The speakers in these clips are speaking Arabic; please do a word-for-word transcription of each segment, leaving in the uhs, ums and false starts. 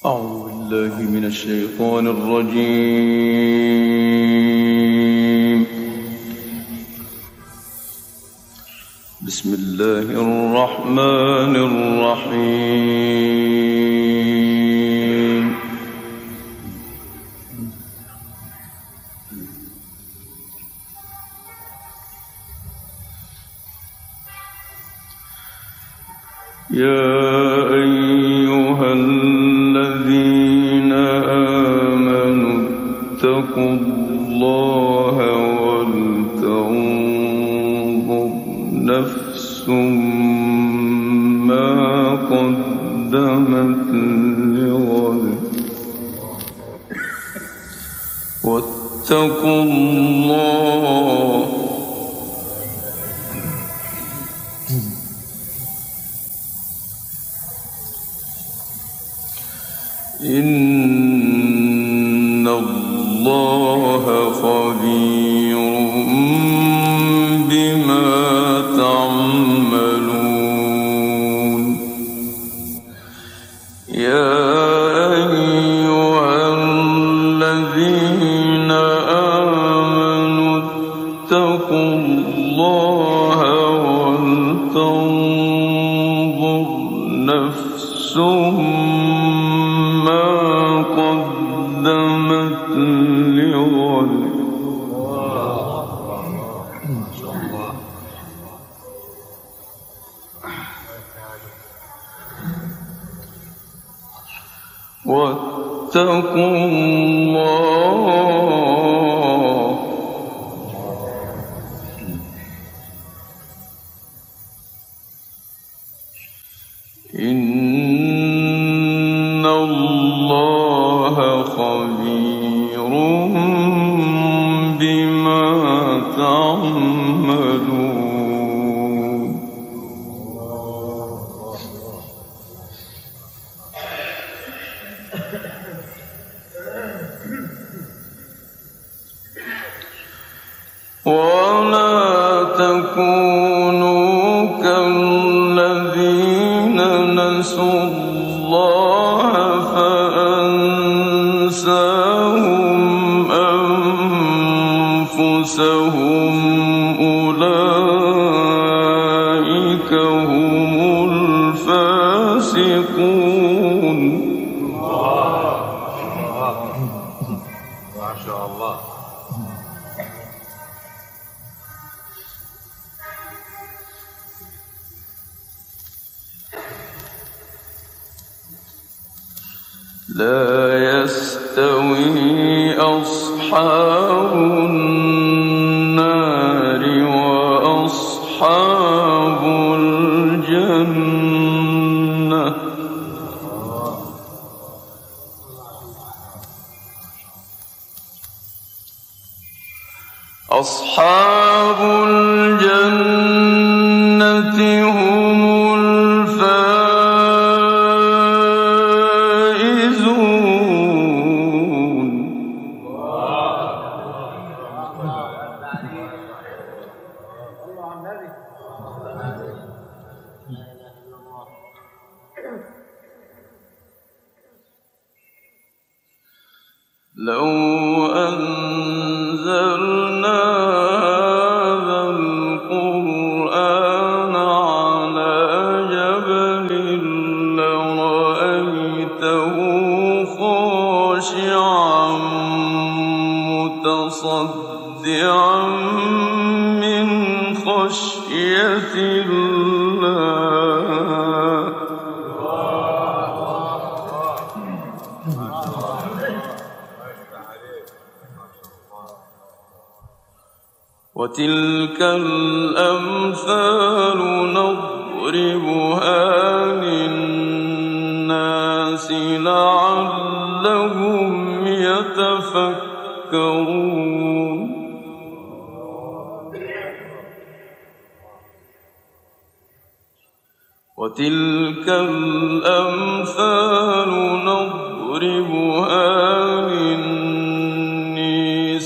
أعوذ بالله من الشيطان الرجيم. بسم الله الرحمن الرحيم. يا أيها الذين آمنوا اتقوا الله ولتنظر نفس ما قدمت لغد واتقوا الله إن الله خبير بما تعملون. يا أيها الذين آمنوا اتقوا الله ولتنظر نفس قدمت لغد واتقوا الله إن الله خبير بما تعملون. ولا تكونوا كالذين نسوا الله فأنساهم أنفسهم أولئك هم الفاسقون. ما شاء الله. لا يستوي أصحاب النار وأصحاب الجنة. أصحاب الجنة هم لو أنزلنا هذا القرآن على جبل لرأيته خاشعا متصدعا من خشية الله. وتلك الأمثال نضربها للناس لعلهم يتفكرون. وتلك الأمثال نضربها للناس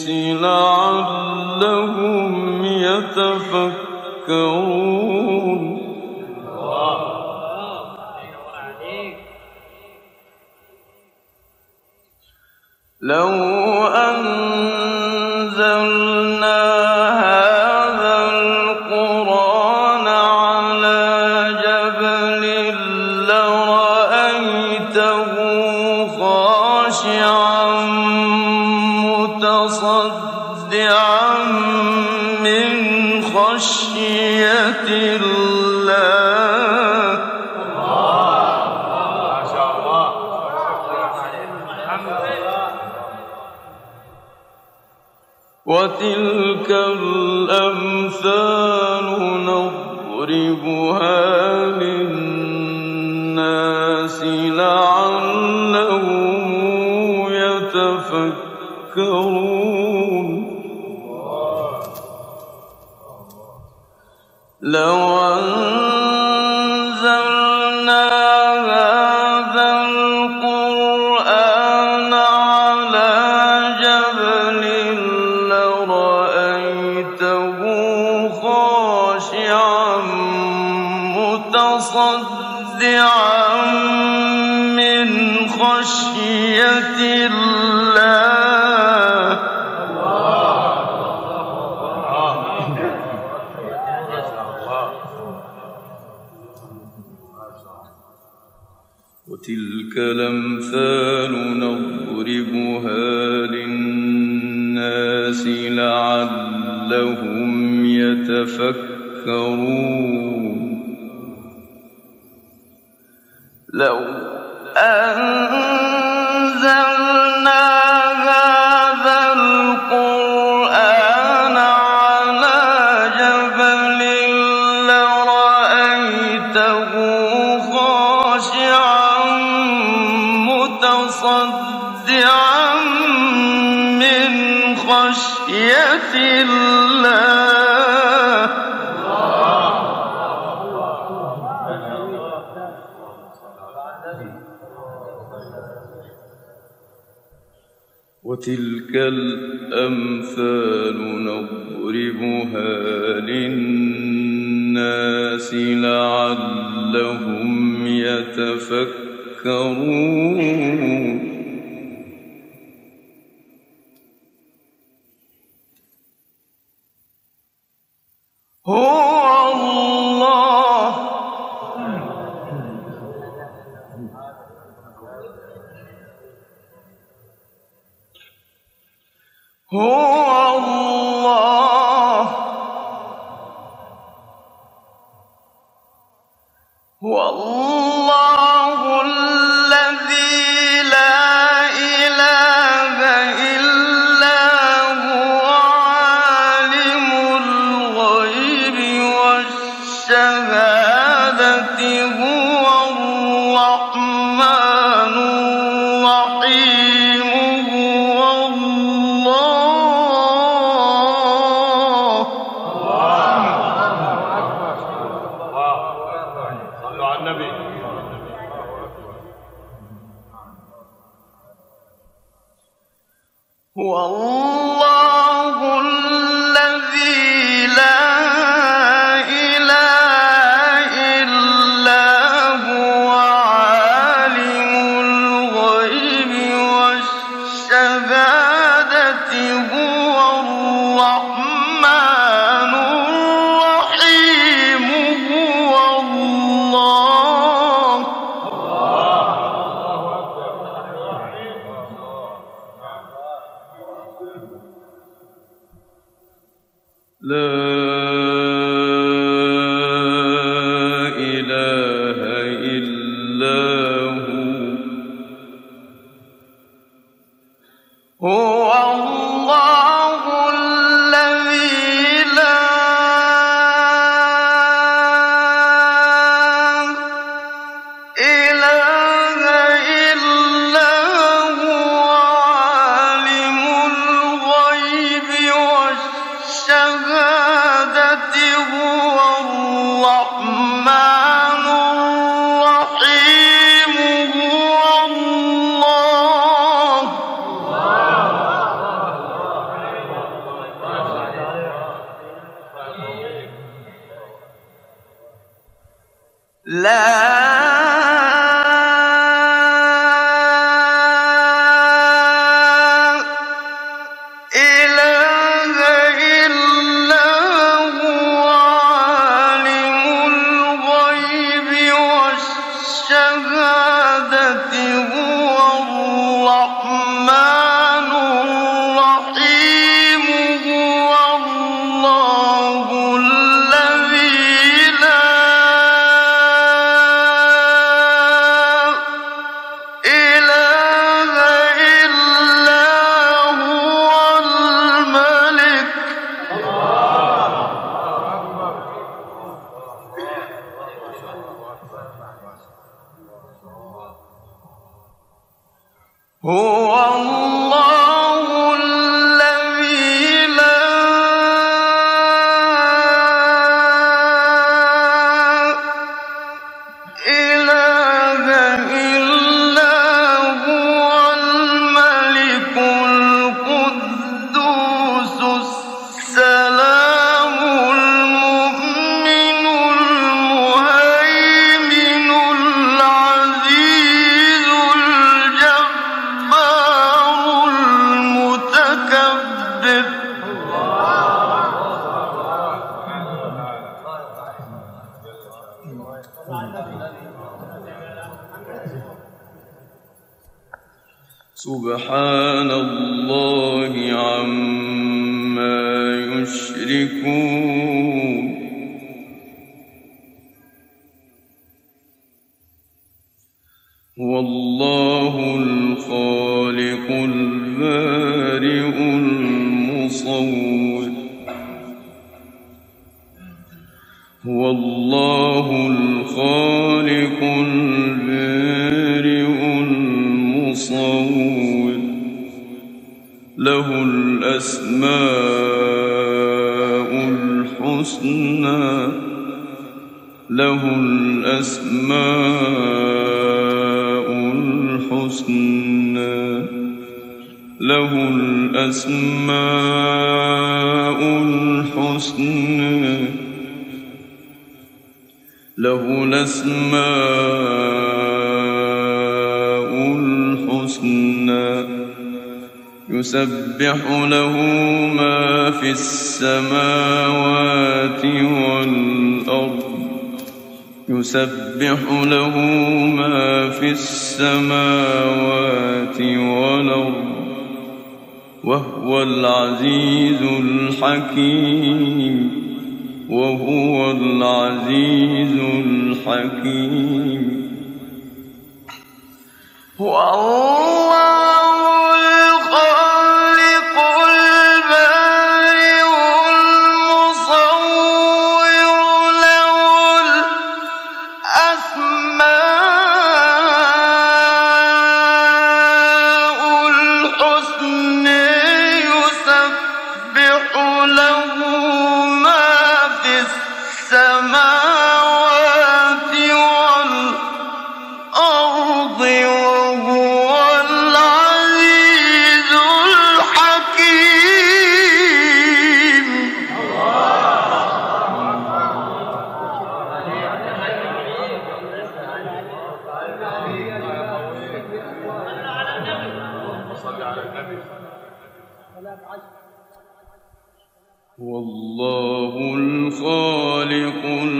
لعلهم يتفكرون. لو أنزلنا هذا القرآن على جبل لرأيته خاشعا متصدعا من خشية الله. ما شاء الله. وتلك الأمثال نضربها للناس لعلهم يتفكرون. لو أنزلنا هذا القرآن على جبل لرأيته خاشعا متصدعا من خشية الله. وتلك الأمثال نضربها للناس لعلهم يتفكرون. لو أنزلنا هذا القرآن على جبل لرأيته خاشعا متصدعا من خشية الله. وتلك الأمثال نضربها للناس لعلهم يتفكرون. هو الله هو الله هو الله الذي لا إله إلا هو عالم الغيب والشهادة هو الرحمن الرحيم هو الله. صلوا على النبي. هو الله الذي لا إله إلا هو عالم الغيب والشهادة هو الرحمن الرحيم هو الله. لا إله إلا هو هو الله الذي لا إله إلا هو عالم الغيب والشهادة هو الرحمن الرحيم هو الله. هو الرحمن الرحيم هو الله الذي لا إله إلا هو الملك هو الله الذي لا إله إلا هو الملك القدوس السلام المؤمن المهيمن العزيز الجبار المتكبر سبحان الله عما يشركون هو الله الخالق البارئ المصور هو الله الخالق البارئ المصور له الأسماء الحسنى له الأسماء الحسنى له الأسماء الحسنى له الأسماء الحسنى يسبح له ما في السماوات والأرض يسبح له ما في السماوات والأرض وهو العزيز الحكيم وهو العزيز الحكيم هو الله الخالق البارئ المصور له الأسماء الحسنى يسبح له ما في السماوات والأرض وهو العزيز الحكيم والله الخالق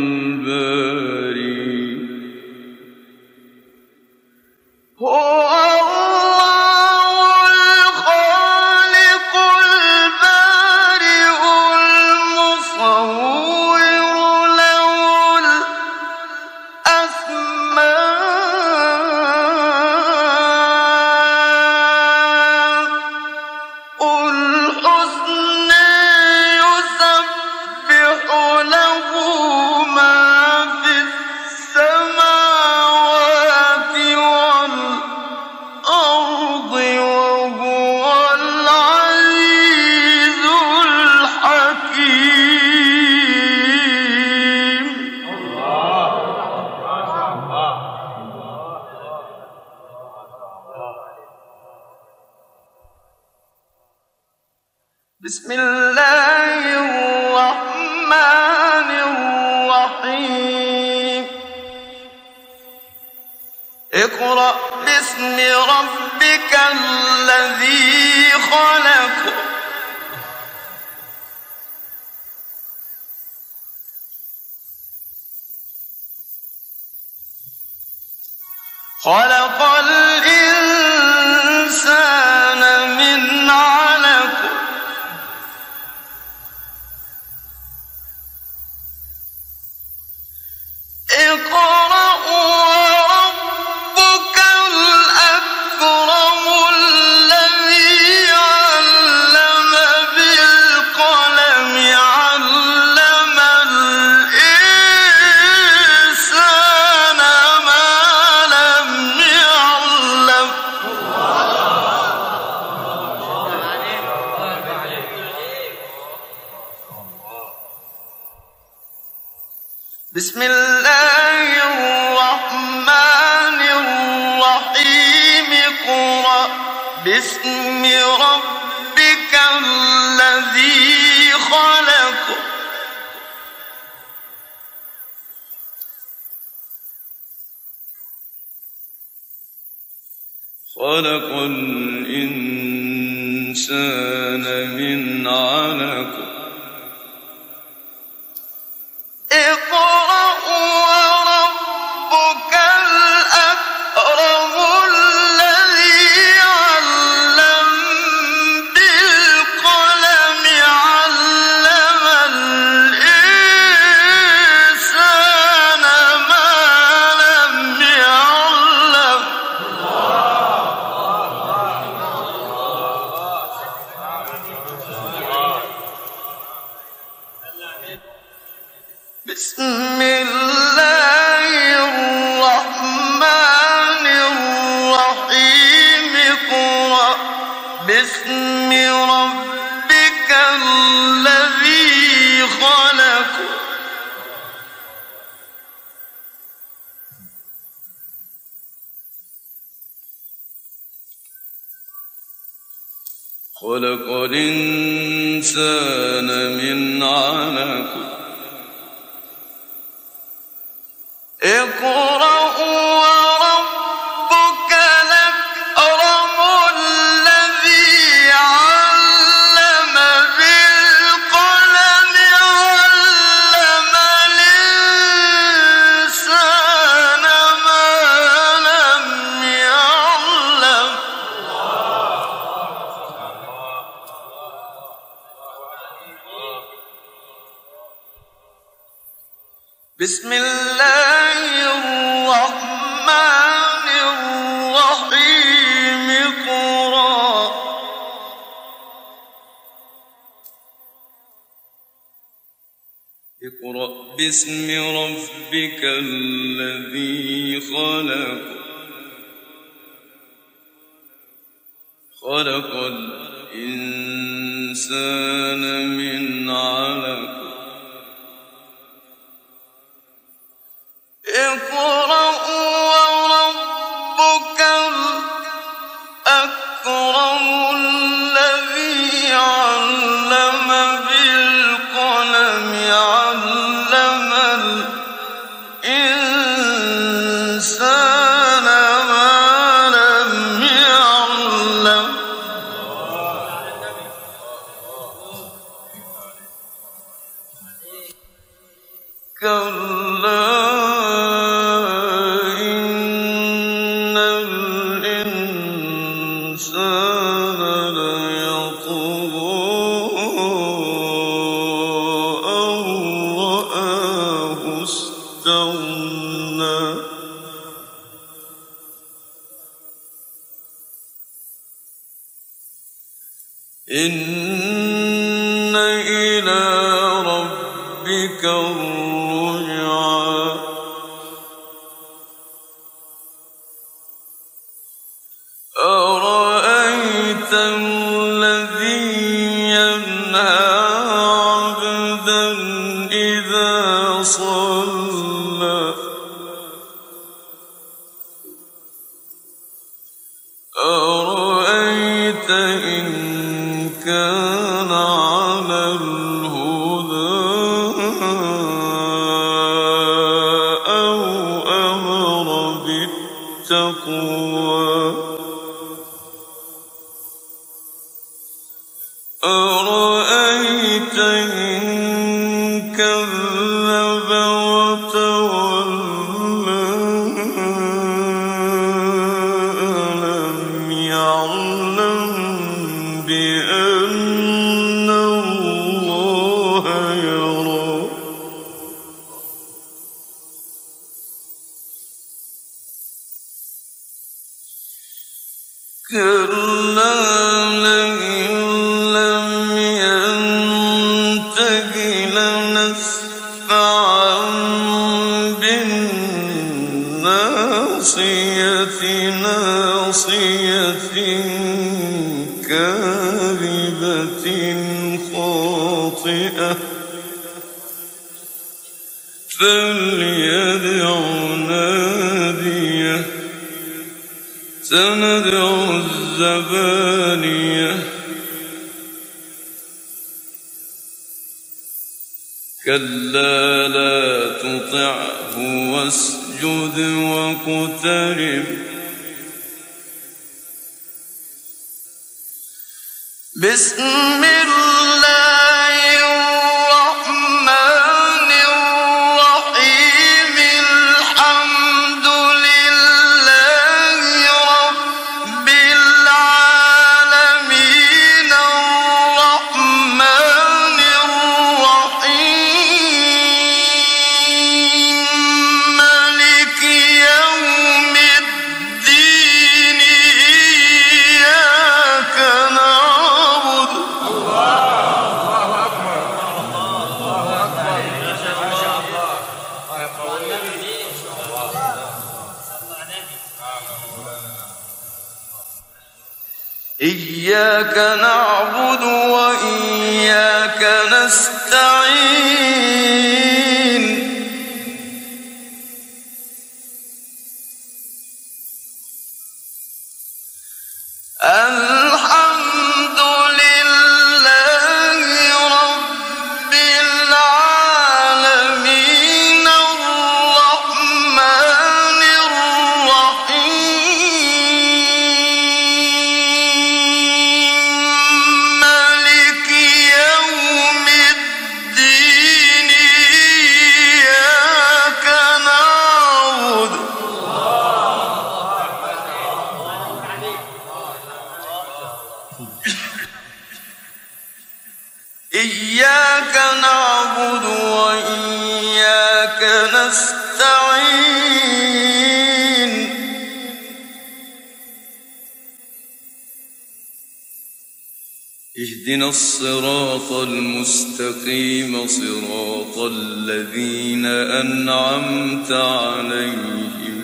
البارئ هو الله الخالق البارئ المصور له الأسماء الحسنى يسبح له ما في السماوات والأرض وهو العزيز الحكيم بسم الله الرحمن الرحيم اقرأ باسم ربك الذي خلق خلق الإنسان من علق اقرأ وربك الأكرم الذي علم بالقلم علم الإنسان ما لم يعلم بسم الله الرحمن الرحيم اقرأ باسم ربك الذي خلق خلق الإنسان من علق اقرأ وربك الأكرم الذي علم بالقلم علم الإنسان ما لم يعلم بسم الله الرحمن الرحيم اقرأ باسم ربك الذي خلق خلق الإنسان من علق اقرأ وربك الأكرم الذي علم بالقلم علم الإنسان ما لم يعلم بسم الله الرحمن الرحيم اقرأ اقرأ باسم ربك الذي خلق خلق الإنسان من علق اقرأ وربك الأكرم الذي علم بالقلم علم الإنسان ما لم يعلم كلا إن إلى ربك الرجعى أرأيت الذي ينهى عبدا إذا صلى أرأيت إن كان على الهدى أو أمر بالتقوى أرأيت إن كذب وتولى كلا لئن لم ينته لنسفعا بالناصية ناصية كاذبة خاطئة فليدع ناديه سندع الزبانية كلا لا تطعه واسجد واقترب بسم الله الرحمن الرحيم الحمد لله رب العالمين الرحمن الرحيم مالك يوم الدين إياك نعبد إياك نعبد وإياك نستعين الحمد لله رب العالمين الرحمن الرحيم مالك يوم الدين إياك نعبد إياك نعبد وإياك نستعين اهدنا الصراط المستقيم صراط الذين أنعمت عليهم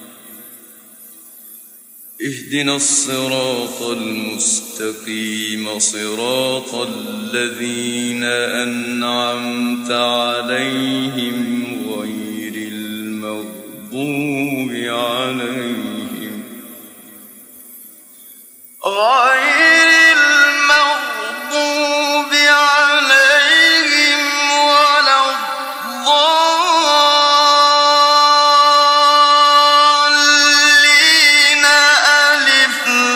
اهدنا الصراط المستقيم صراط الذين أنعمت عليهم غير المغضوب عليهم غير المغضوب عليهم ولا الضالين ألف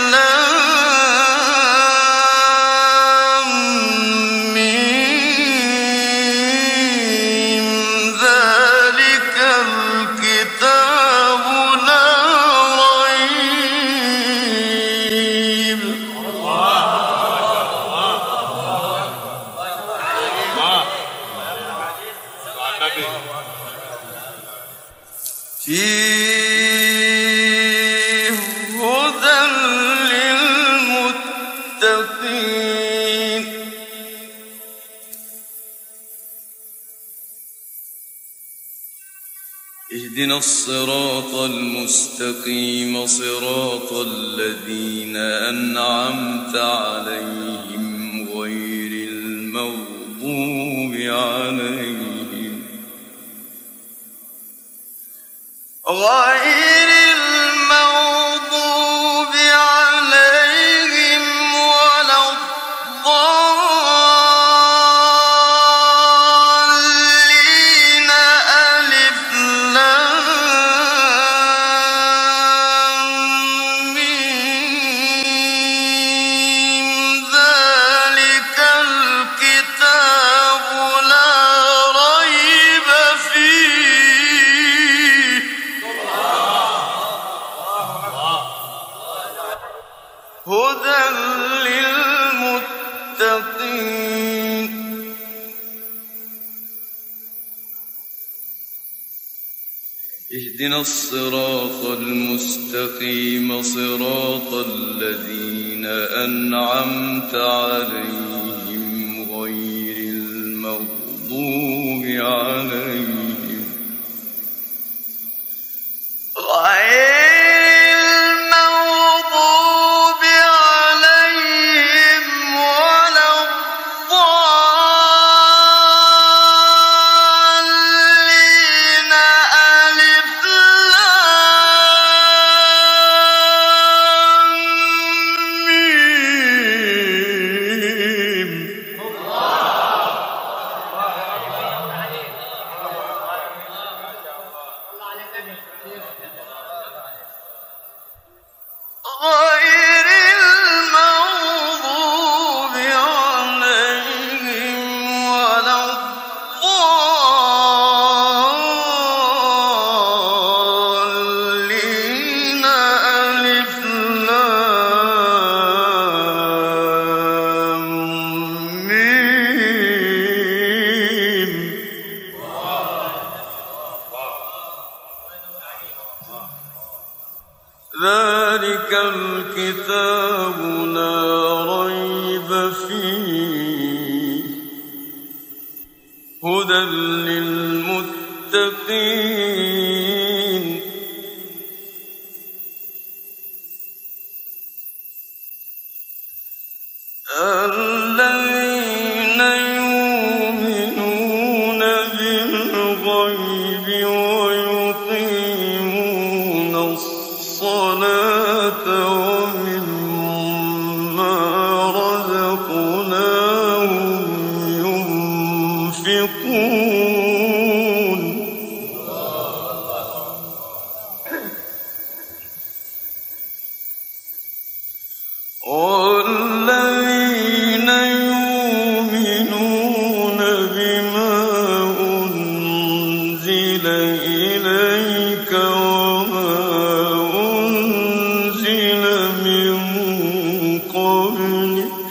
لام ميم ذلك الكتاب لا ريب فيه هدى للمتقين اهدنا الصراط المستقيم صراط الذين أنعمت عليهم غير المغضوب عليهم غير المغضوب عليهم ولا الضالين ألف لام ميم ذلك الكتاب لا ريب فيه هدى للمتقين اهدنا الصراط المستقيم صراط الذين أنعمت عليهم غير المغضوب عليهم غير ذلك الكتاب لا ريب فيه هدى للمتقين الذين يؤمنون بالغيب ويقيمون الصلاة ومما رزقناهم ينفقون والذين يؤمنون بما أنزل إليك وما أنزل من قبلك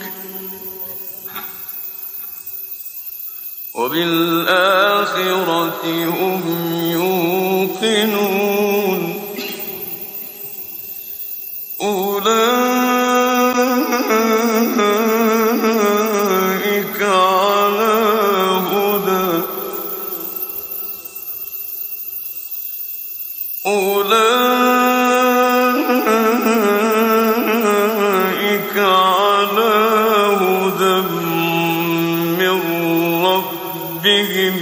وبالآخرة هم يوقنون أولئك على هدى أولئك على هدى من ربهم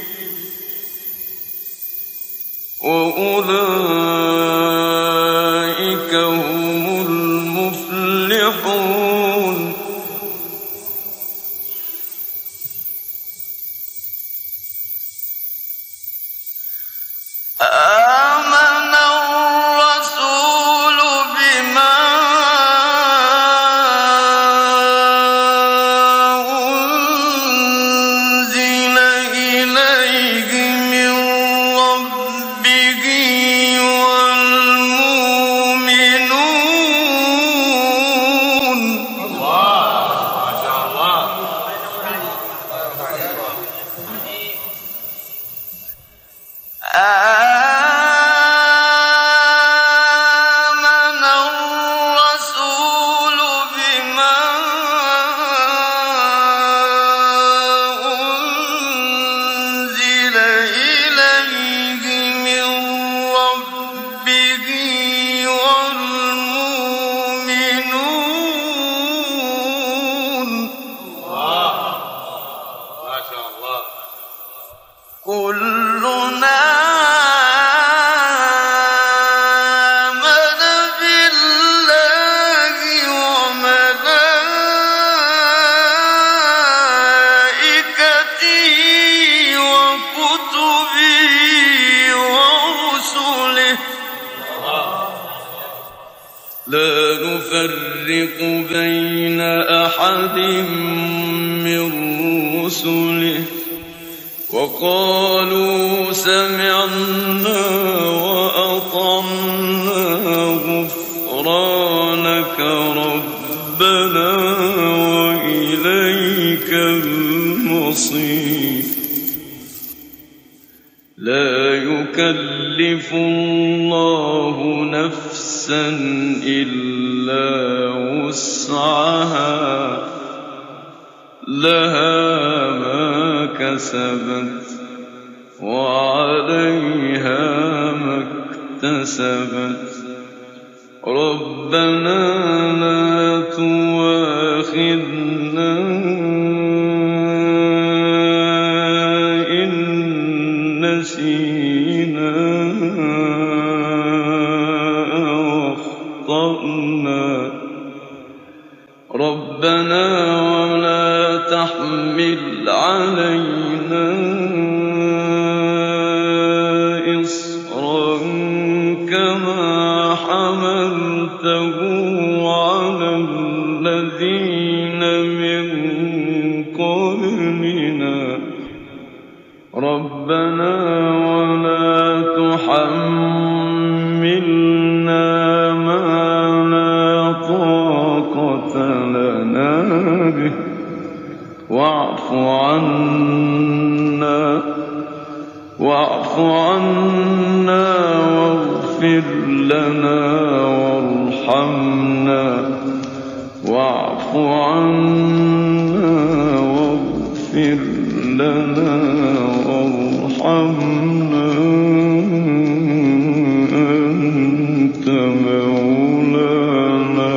وأولئك هم المفلحون آمن الرسول بما أنزل إليه من ربه والمؤمنون ما شاء الله. آمن الرسول بما أنزل إليه من ربه والمؤمنون ما شاء الله. كلنا آمن بالله وملائكته وكتبه ورسله لا نفرق بين أحد من رسله وقالوا سمعنا وأطعنا غفرانك ربنا وإليك المصير لا يكلف يكلف الله نفسا إلا وسعها لها ما كسبت وعليها ما اكتسبت ربنا لا تؤاخذنا إن نسينا أو أخطأنا ربنا ولا تحمل علينا إصرا كما حملته على الذين من قبلنا ربنا ولا تحملنا ما لا طاقة لنا به واعف عنا واعف عنا واغفر لنا وارحمنا واعف عنا واغفر لنا وارحمنا أنت مولانا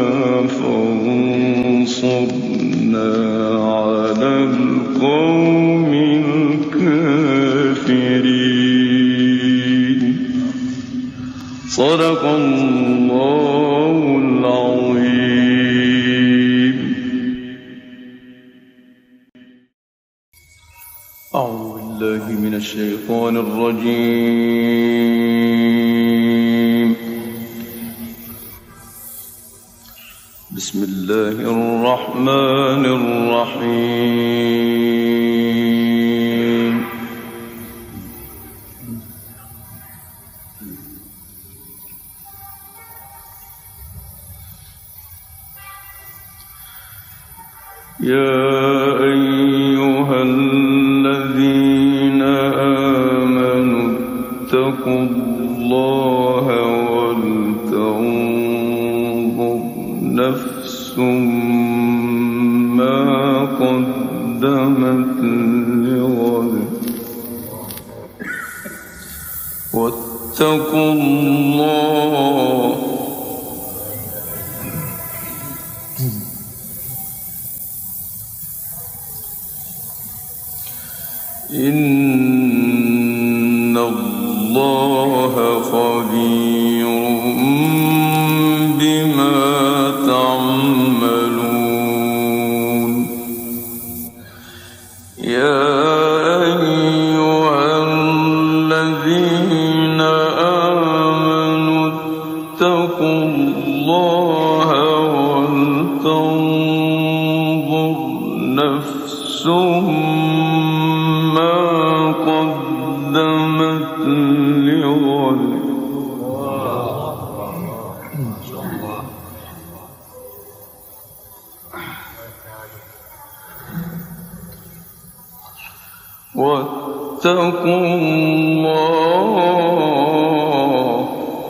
فانصرنا على القوم الكافرين صدق الله العظيم. أعوذ بالله من الشيطان الرجيم. بسم الله الرحمن الرحيم. يا أيها الذين آمنوا اتقوا الله ولتنظر نفس ما قدمت لغد واتقوا الله إن الله خبير بما تعملون. يا أيها الذين آمنوا اتقوا الله ولتنظر نفس قدمت لغد واتقوا الله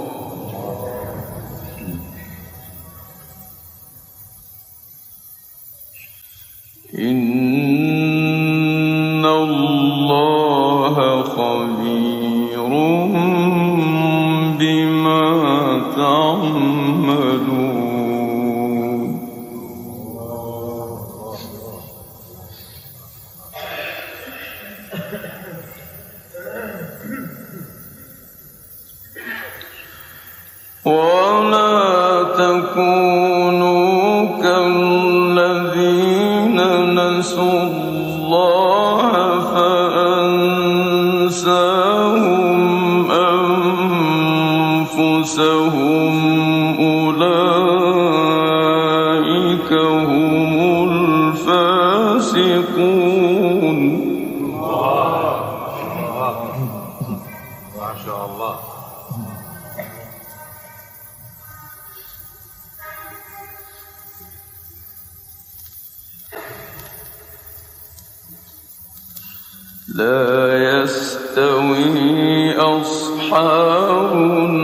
إن الله خبير بما تعملون. ولا تكونوا كالذين نسوا الله فأنساهم أنفسهم أولئك هم الفاسقون. ما شاء الله. لا يستوي أصحاب أصحاب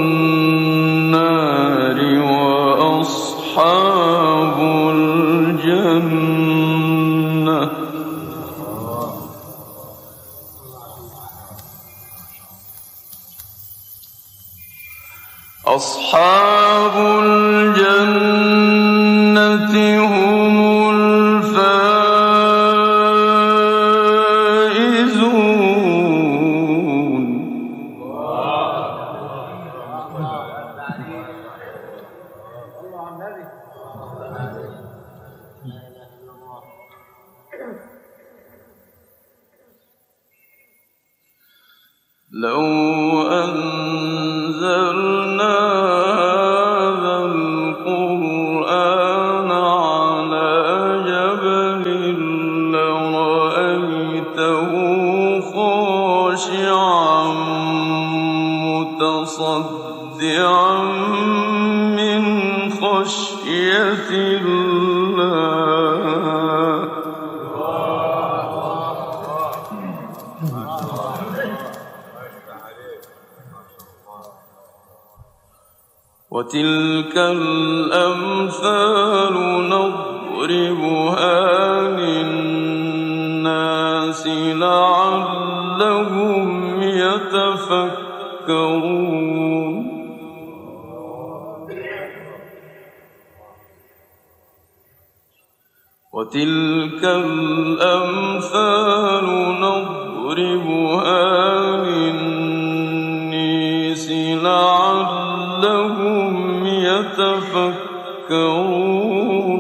النار وأصحاب الجنة. أصحاب الجنة هم الفائزون. لو أنزلنا هذا القرآن على جبل لرأيته خاشعا متصدعا من خشية الله. وتلك الأمثال نضربها للناس لعلهم يتفكرون. وتلك الأمثال نضربها للناس لعلهم يتفكرون.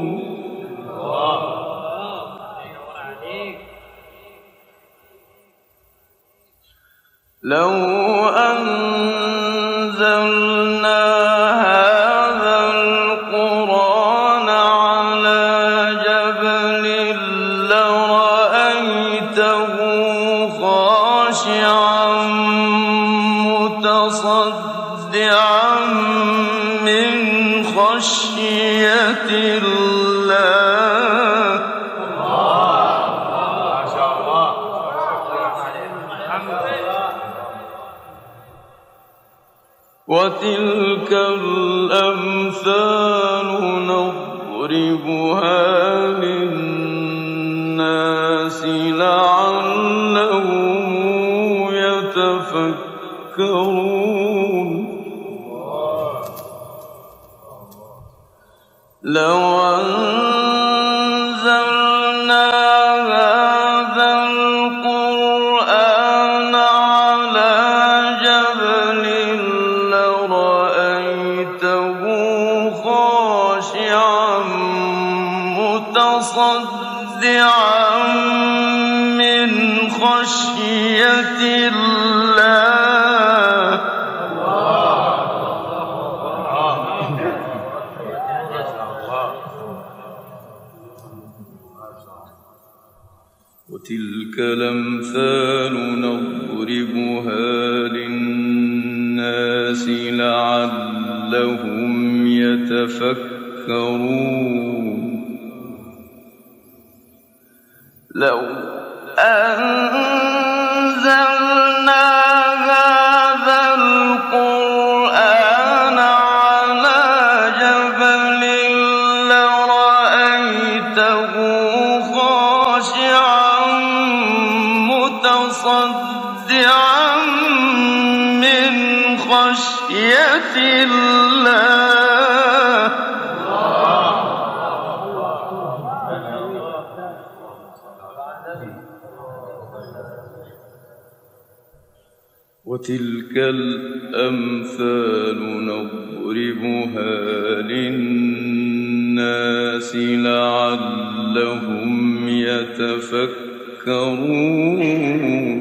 لو أنزلنا هذا القرآن على جبل لرأيته خاشعا متصدعا من خشية الله. ما شاء الله. وتلك الأمثال نضربها للناس لعلهم يتفكرون. لو أنزلنا هذا القرآن على جبل لرأيته خاشعا متصدعا من خشية الله. وتلك الأمثال نضربها للناس لعلهم يتفكرون. لو أنزلنا هذا القرآن على جبل لرأيته خاشعا متصدعا من خشية الله. وتلك الأمثال نضربها للناس لعلهم يتفكرون.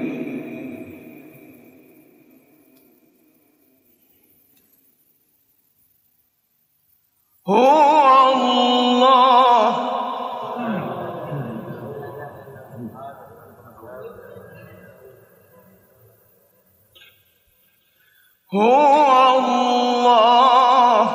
هو الله هو الله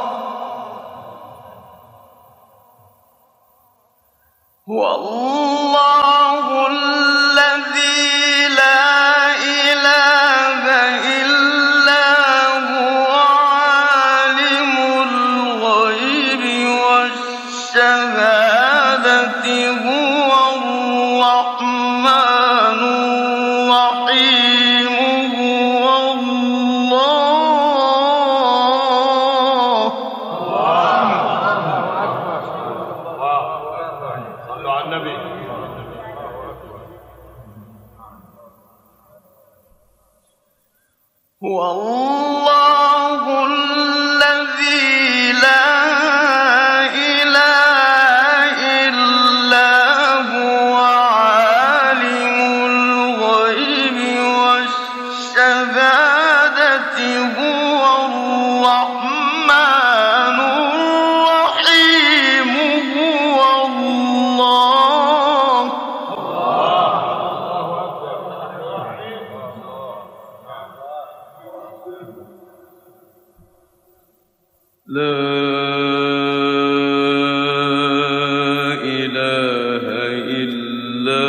والله الذي لا إله إلا الله الذي لا إله إلا هو عالم الغيب والشهادة هو الرحمن الرحيم هو الله. لا إله إلا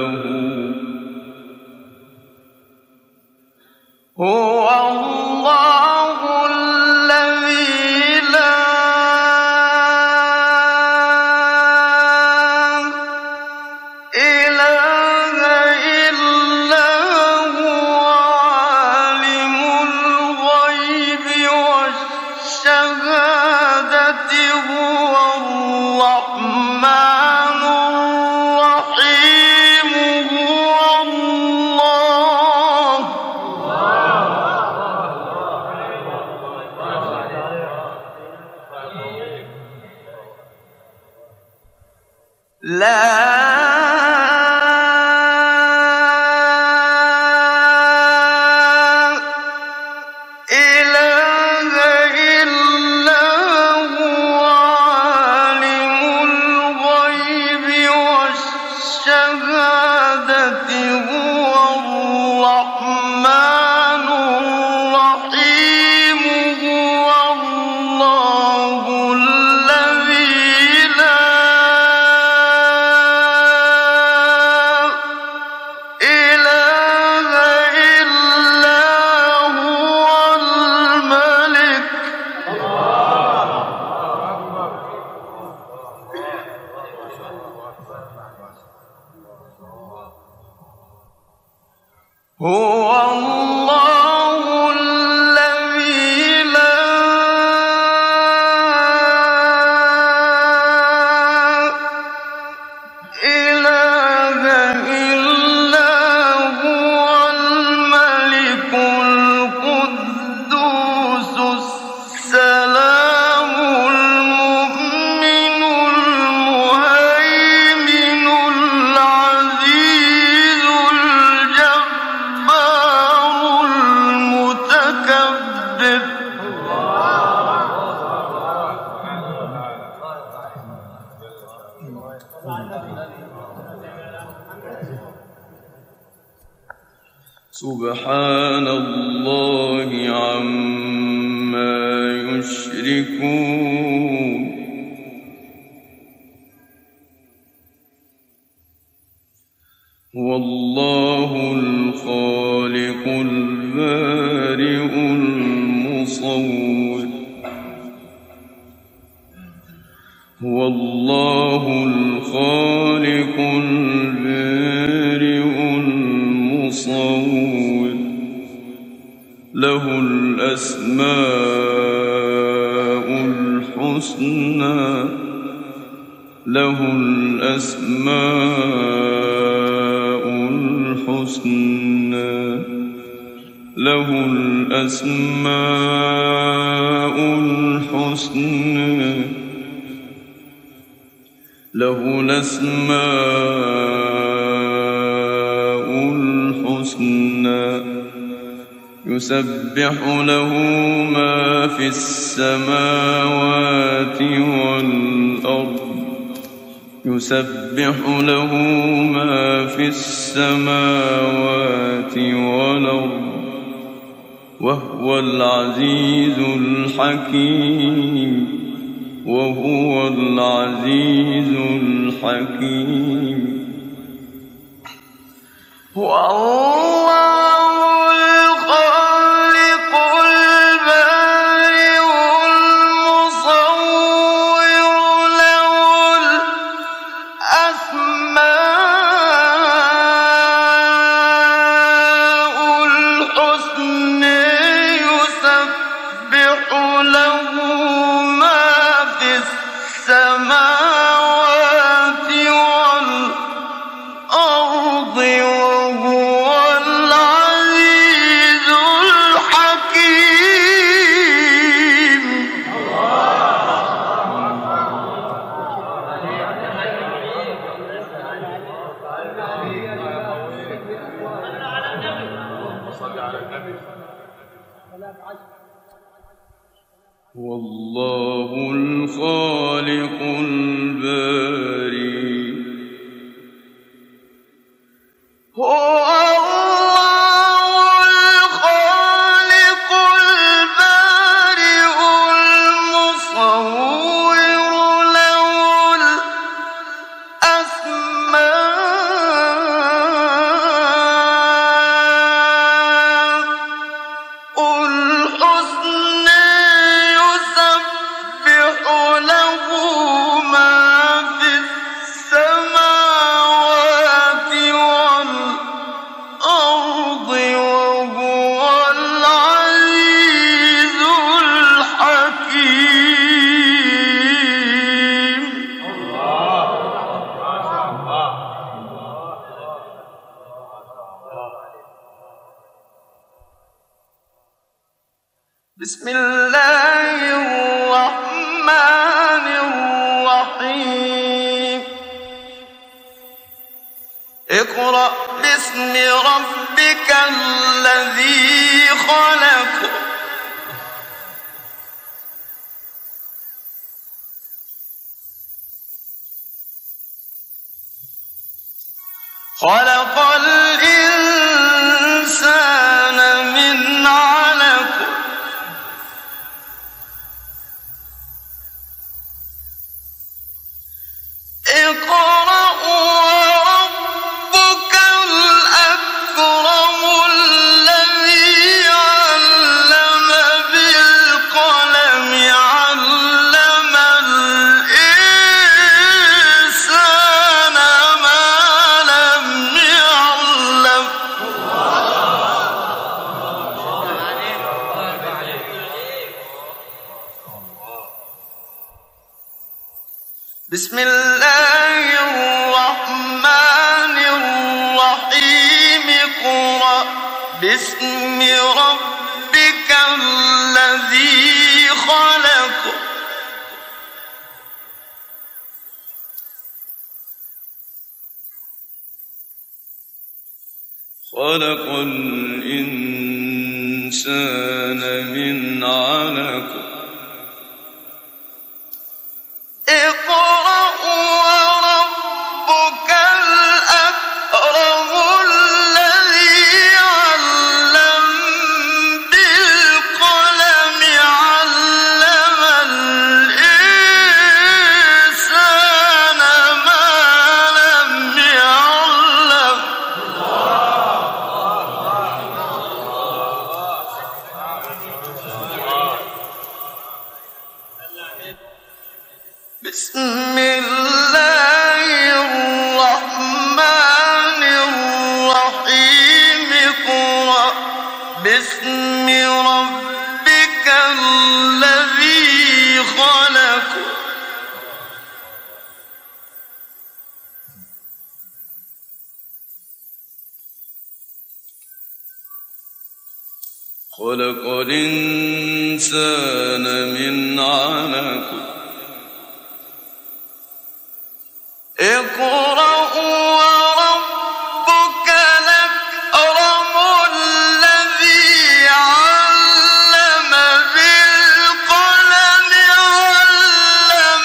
هو هو الله الذي لا إله إلا هو عالم الغيب والشهادة هو الرحمن الرحيم هو الله. لا إله إلا هو عالم الغيب والشهادة هو الرحمن الرحيم هو الله الذي لا إله إلا هو الملك. هو الله الذي لا إله إلا هو الملك القدوس السلام المؤمن المهيمن العزيز الجبار المتكبر. سبحان الله عما يشركون. هو الله الخالق البارئ المصور. هو الله الخالق البارئ المصور. له الأسماء الحسنى له الأسماء الحسنى له الأسماء الحسنى له الأسماء الحسنى يسبح له ما في السماوات والأرض يسبح له ما في السماوات والأرض وهو العزيز الحكيم وهو العزيز الحكيم. والله الخالق البارئ المصور له الأسماء الحسنى يسبح له ما في السماوات والأرض وهو العزيز الحكيم. والله الخالق الباري هو بسم الله الرحمن الرحيم اقرأ باسم ربك الذي خلق خلق الإنسان من علق اقرأ وربك الأكرم الذي علم بالقلم علم الإنسان ما لم يعلم بسم الله الرحمن الرحيم اقرأ باسم ربك الذي خلق خلق الإنسان من علق اقرأ وربك الأكرم الذي علم بالقلم علم الإنسان ما لم يعلم بسم الله الرحمن الرحيم اقرأ باسم ربك الذي خلق خلق الإنسان من علق اقرأ وربك الأكرم الذي علم بالقلم علم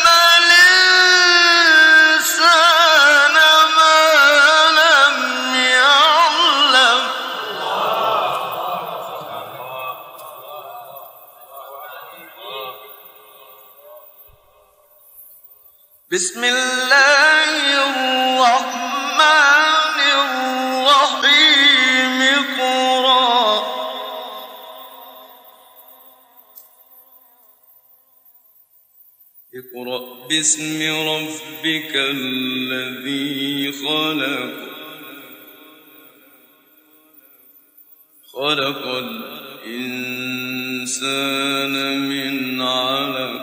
الإنسان ما لم يعلم بسم الله الرحمن الرحيم اقرأ اقرأ باسم ربك الذي خلق خلق الإنسان من علق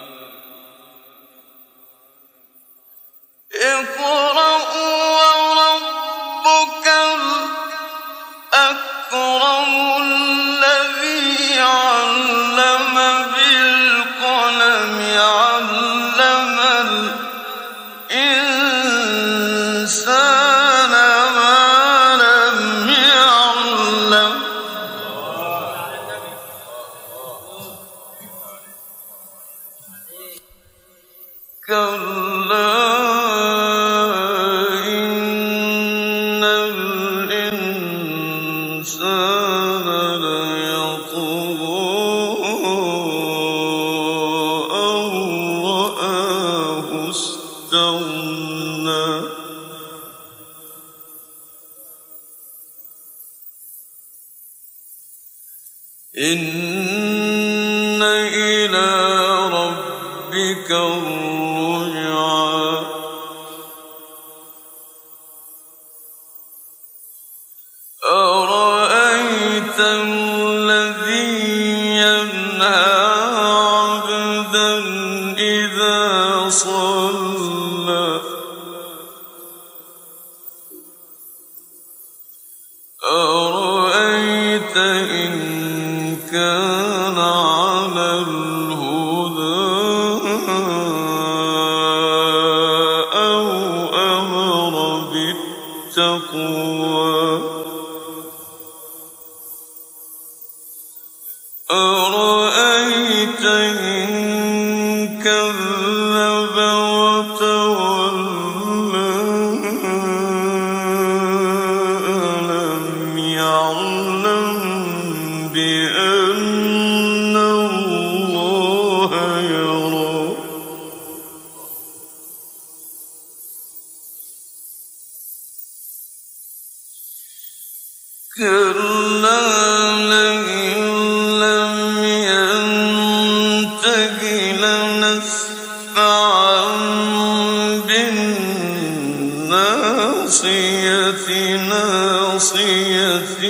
اقرأ وربك الأكرم الذي علم بالقلم علم الإنسان ما لم يعلم كلا إن الإنسان ليطغى أن رآه استغنى إن إلى ربك الرجعى أرأيت الذي ينهى عبدا إذا صلى أرأيت إن كان على الهدى أو أمر بالتقوى أرأيت إن كذب وتولى ألم يعلم بأن الله يرى كلا لئن لم ينته لنسفعا بالناصية ناصية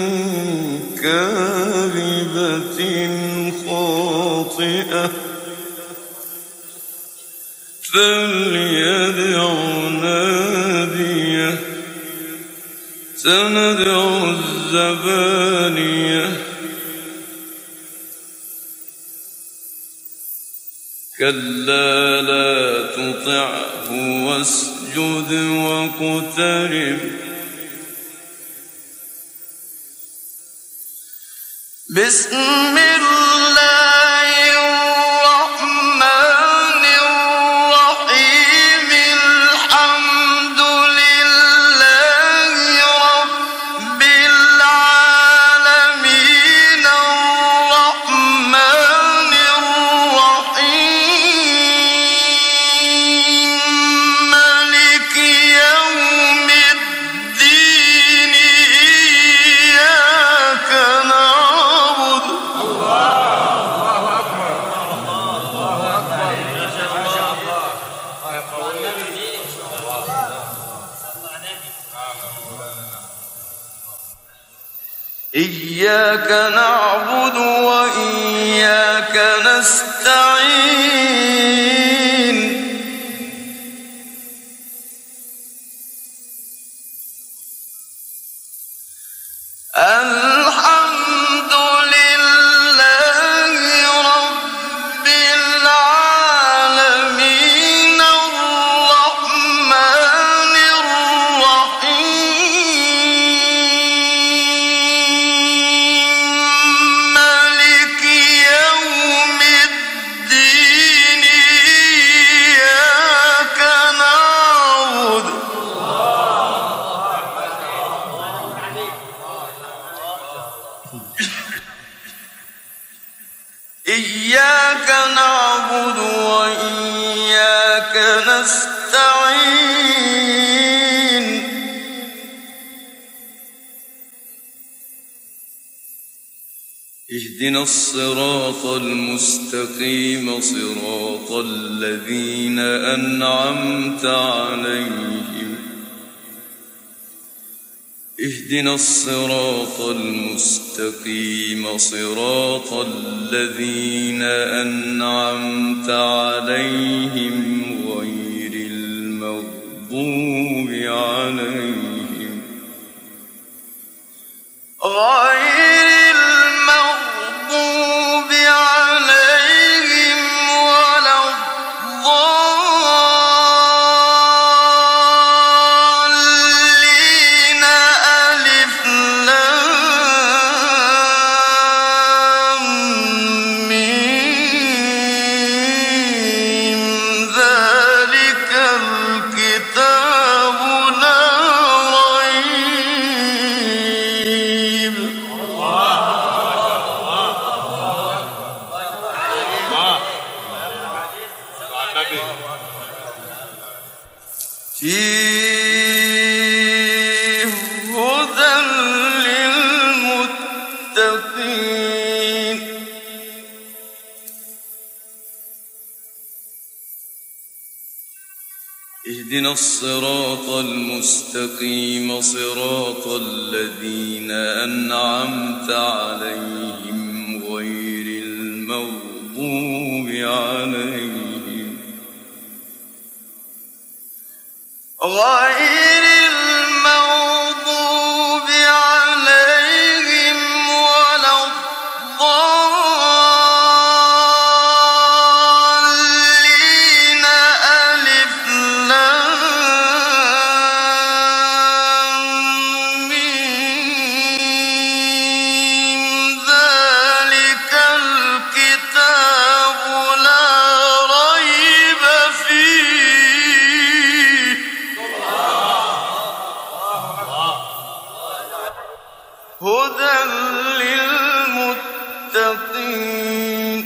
كاذبة خاطئة فليدع ناديه سندع الزبانية كلا لا تطعه واسجد واقترب بسم الله الرحمن الرحيم الحمد لله رب العالمين الرحمن الرحيم مالك يوم الدين إياك نعبد إياك نعبد وإياك نستعين الحمد لله رب العالمين الرحمن الرحيم مالك يوم الدين إياك نعبد إياك نعبد وإياك نستعين اهدنا الصراط المستقيم صراط الذين أنعمت عليهم اهدنا الصراط المستقيم صراط الذين أنعمت عليهم غير المغضوب عليهم غير المغضوب عليهم ولا الضالين ألف لام ميم ذلك فيه هدى للمتقين اهدنا الصراط المستقيم صراط الذين أنعمت عليهم غير المغضوب عليهم غير المغضوب عليهم ولا الضالين ألف لام ميم ذلك الكتاب لا ريب فيه هدى للمتقين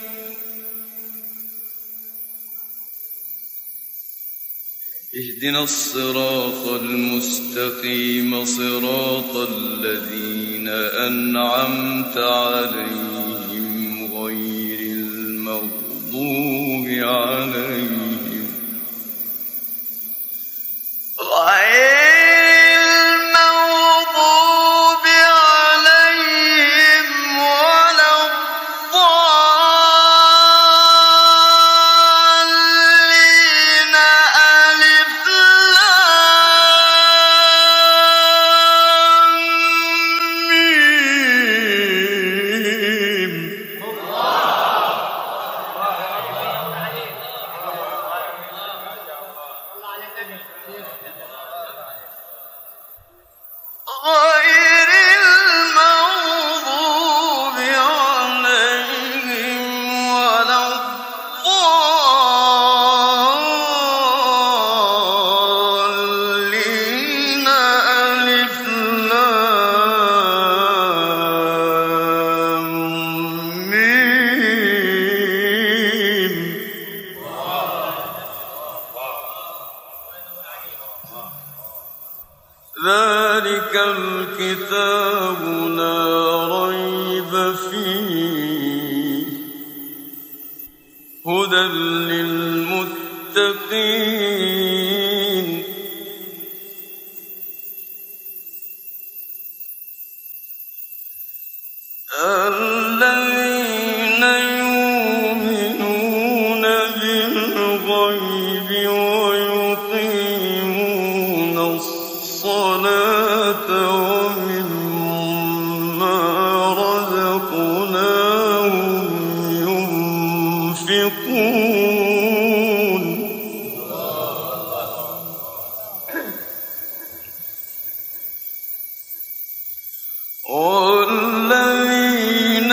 اهدنا الصراط المستقيم صراط الذين أنعمت عليهم غير المغضوب عليهم غير المغضوب عليهم ولا الضالين ألف لام ميم غير المغضوب عليهم ولا الضالين ألف لام ميم ذلك الكتاب لا ريب فيه هدى للمتقين الذين يؤمنون بالغيب ويقيمون الصلاة ومما رزقناهم ينفقون والذين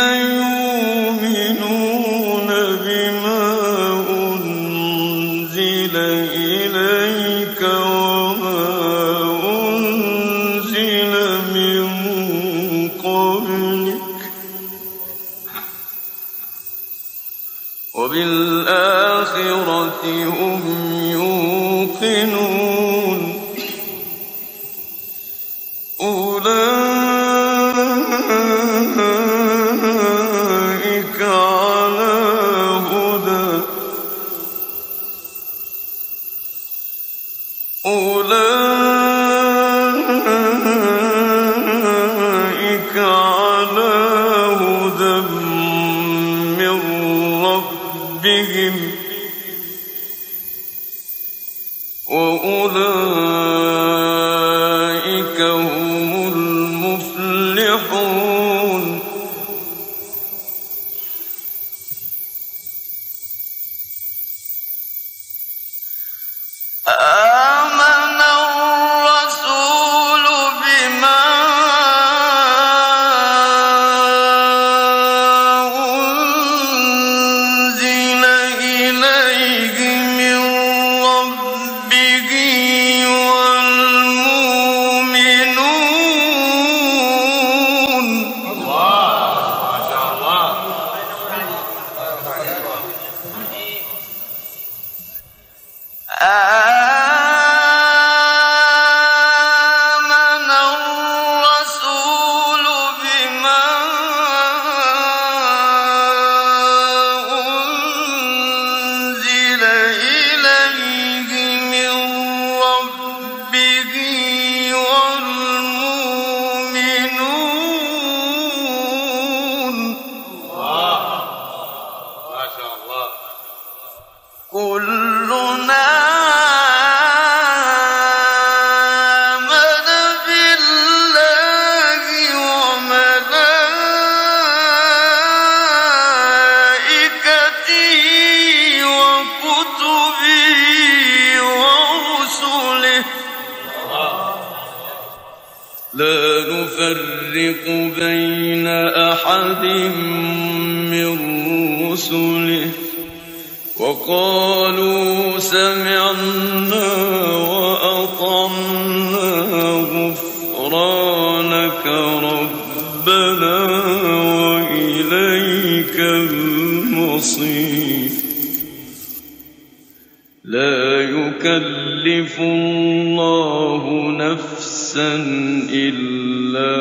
يؤمنون بما أنزل إليك وما أنزل من قبلك وبالآخرة هم يوقنون أولئك على هدى أولئك على هدى من ربهم وأولئك هم المفلحون آمن الرسول بما أنزل إليه من ربه يفرق بين أحد من رسله وقالوا سمعنا وأطعنا غفرانك ربنا وإليك المصير. لا يكلف الله نفسا إلا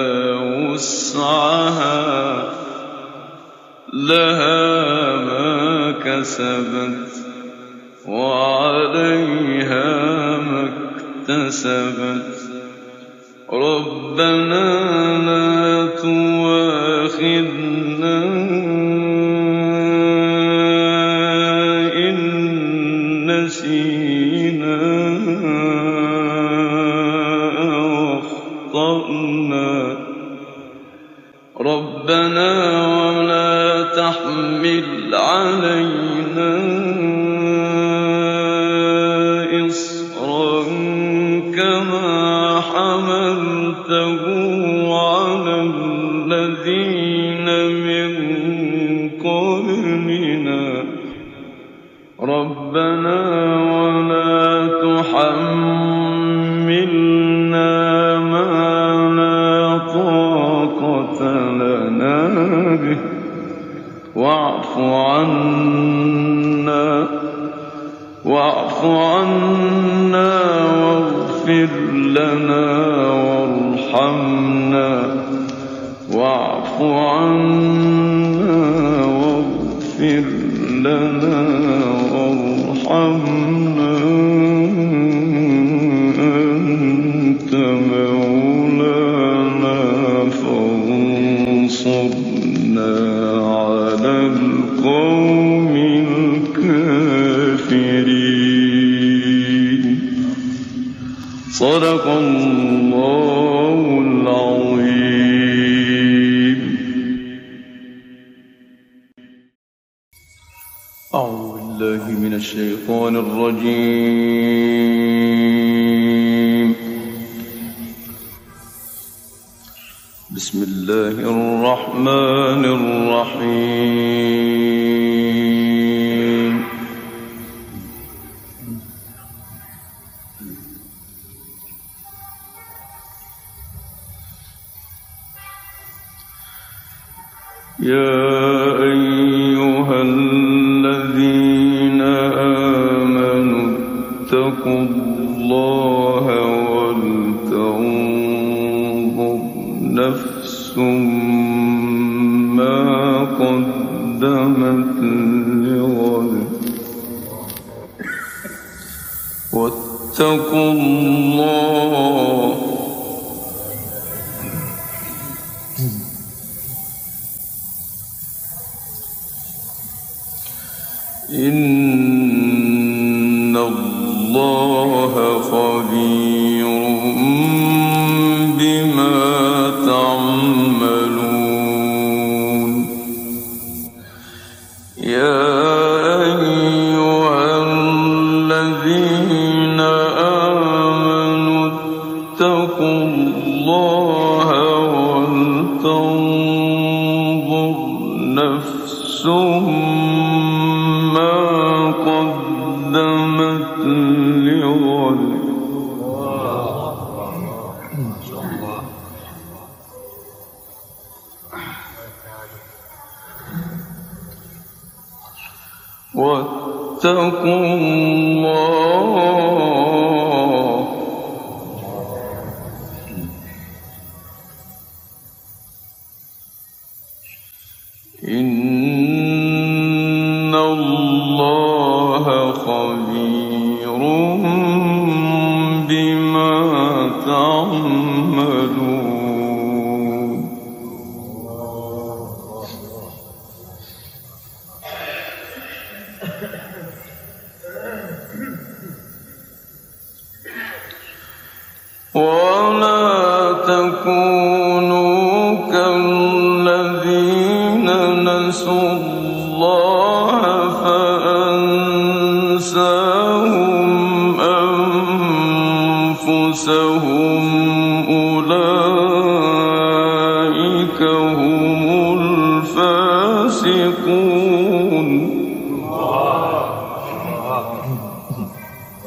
وسعها لها ما كسبت وعليها ما اكتسبت. ربنا لا تؤاخذنا إن نسينا أو أخطأنا. ربنا ولا تحمل علينا إصرا كما حملته على الذين من قبلنا. ربنا ولا تحملنا ما لا طاقة لنا به واعف عنا واعف عنا واغفر لنا وارحمنا واعف عنا واغفر لنا وارحمنا أنت مولانا فانصرنا على القوم الكافرين. صدق الله العظيم. أعوذ بالله من الشيطان الرجيم. بسم الله الرحمن الرحيم. يا أيها الذين آمنوا اتقوا الله ولتنظر نفس ما قدمت لغد واتقوا الله إن الله خبير بما تعملون. يا أيها الذين آمنوا اتقوا الله ولتنظر نفس قدمت لغد واتقوا الله إن الله خبير بما تعملون. ولا تكونوا كالذين نسوا الله فأنساهم أنفسهم أولئك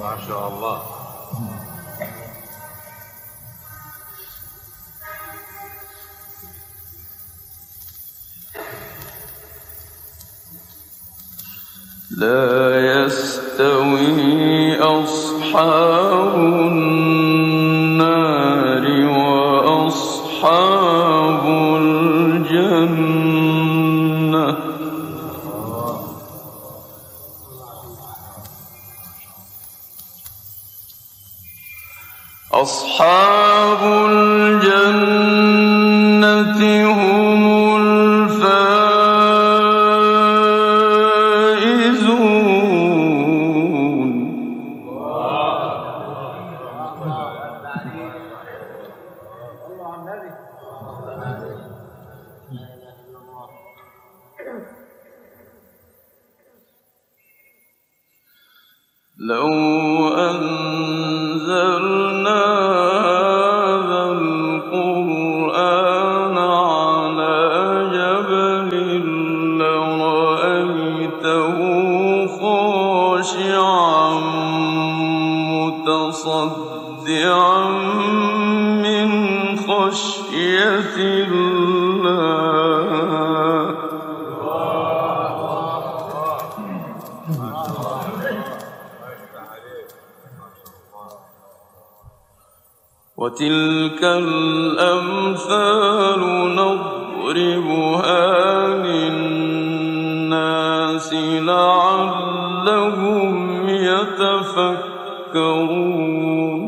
ما شاء الله. لا يستوي أصحاب النار وأصحاب الجنة. أصحاب الجنة هم الفائزون. لو أنزلنا هذا القرآن على جبل لرأيته خاشعا متصدعا من خشية الله. وتلك الأمثال نضربها للناس لعلهم يتفكرون.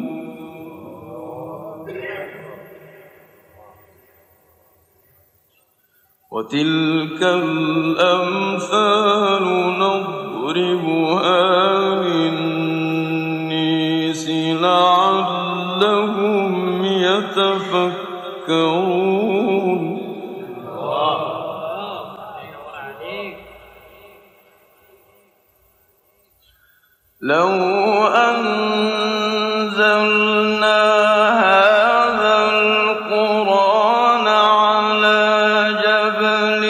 وتلك الأمثال نضربها للناس لعلهم يتفكرون. لو أنزلنا هذا القرآن على جبل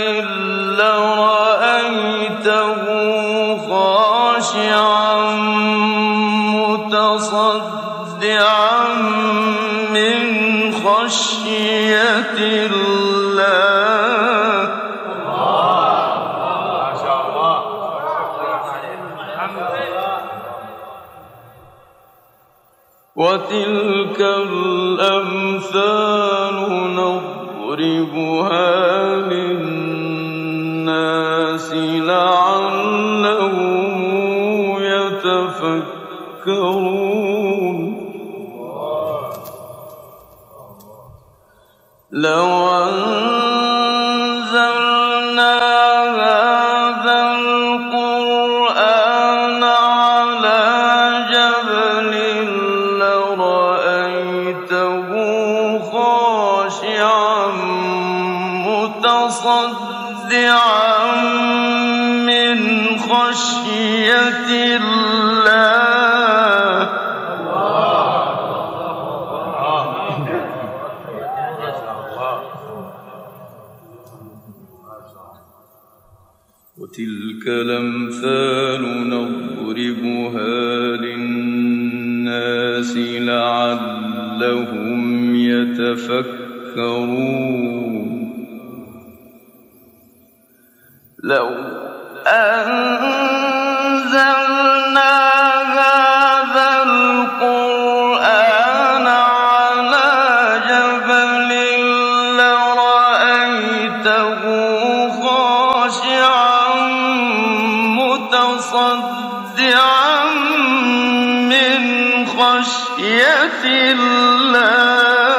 لرأيته خاشعا متصدعا من خشية الله. ما شاء الله. وتلك الأمثال نضربها للناس لعلهم يتفكرون. لو أنزلنا هذا القرآن على جبل لرأيته خاشعا متصدعا من خشية الله. وتلك الأمثال نضربها للناس لعلهم يتفكرون. لو أنزلنا هذا القرآن على جبل لرأيته خاشعا متصدعا من خشية الله.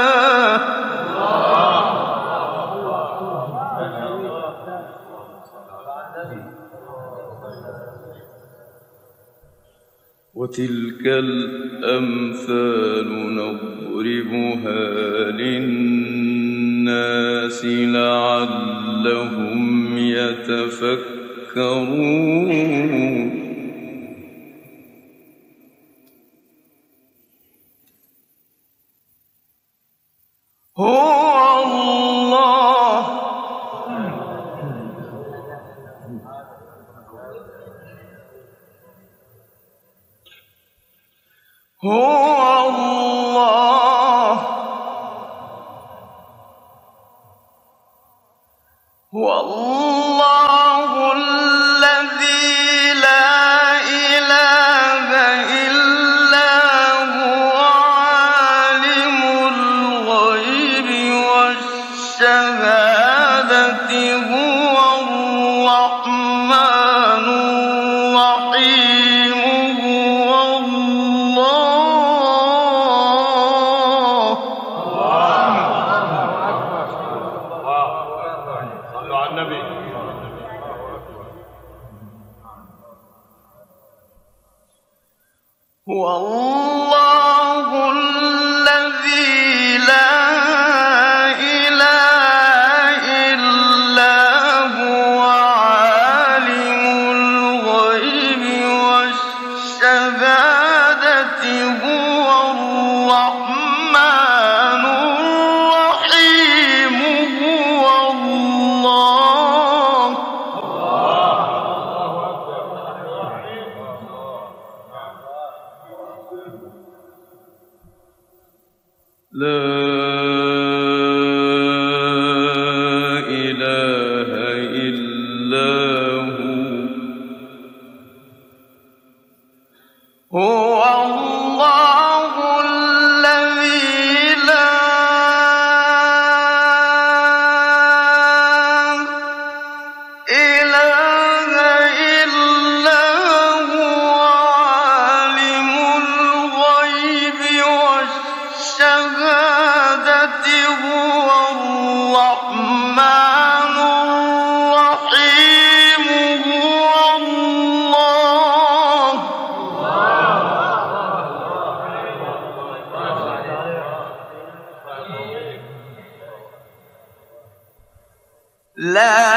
وتلك الأمثال نضربها للناس لعلهم يتفكرون. هو الله هو الله هو الله الذي لا إله إلا هو عالم الغيب والشهادة هو الرحمن الرحيم هو الله. صلوا على النبي. هو الله الذي لا إله إلا هو عالم الغيب والشهادة هو الرحمن الرحيم هو الله. لا إله إلا هو هو الله الذي لا إله إلا هو عالم الغيب والشهادة هو الرحمن الرحيم هو الله. لا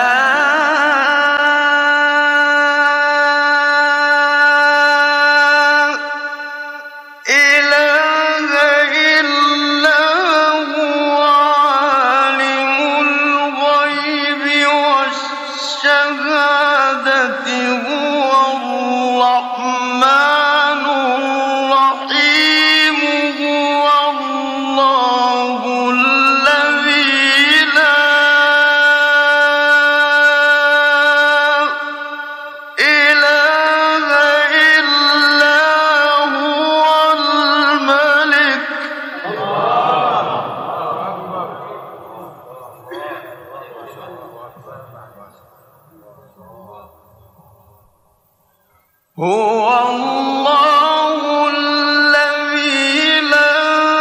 إله إلا هو عالم الغيب والشهادة هو الرحمن الرحيم هو الله الذي لا إله إلا هو الملك. هو الله الذي لا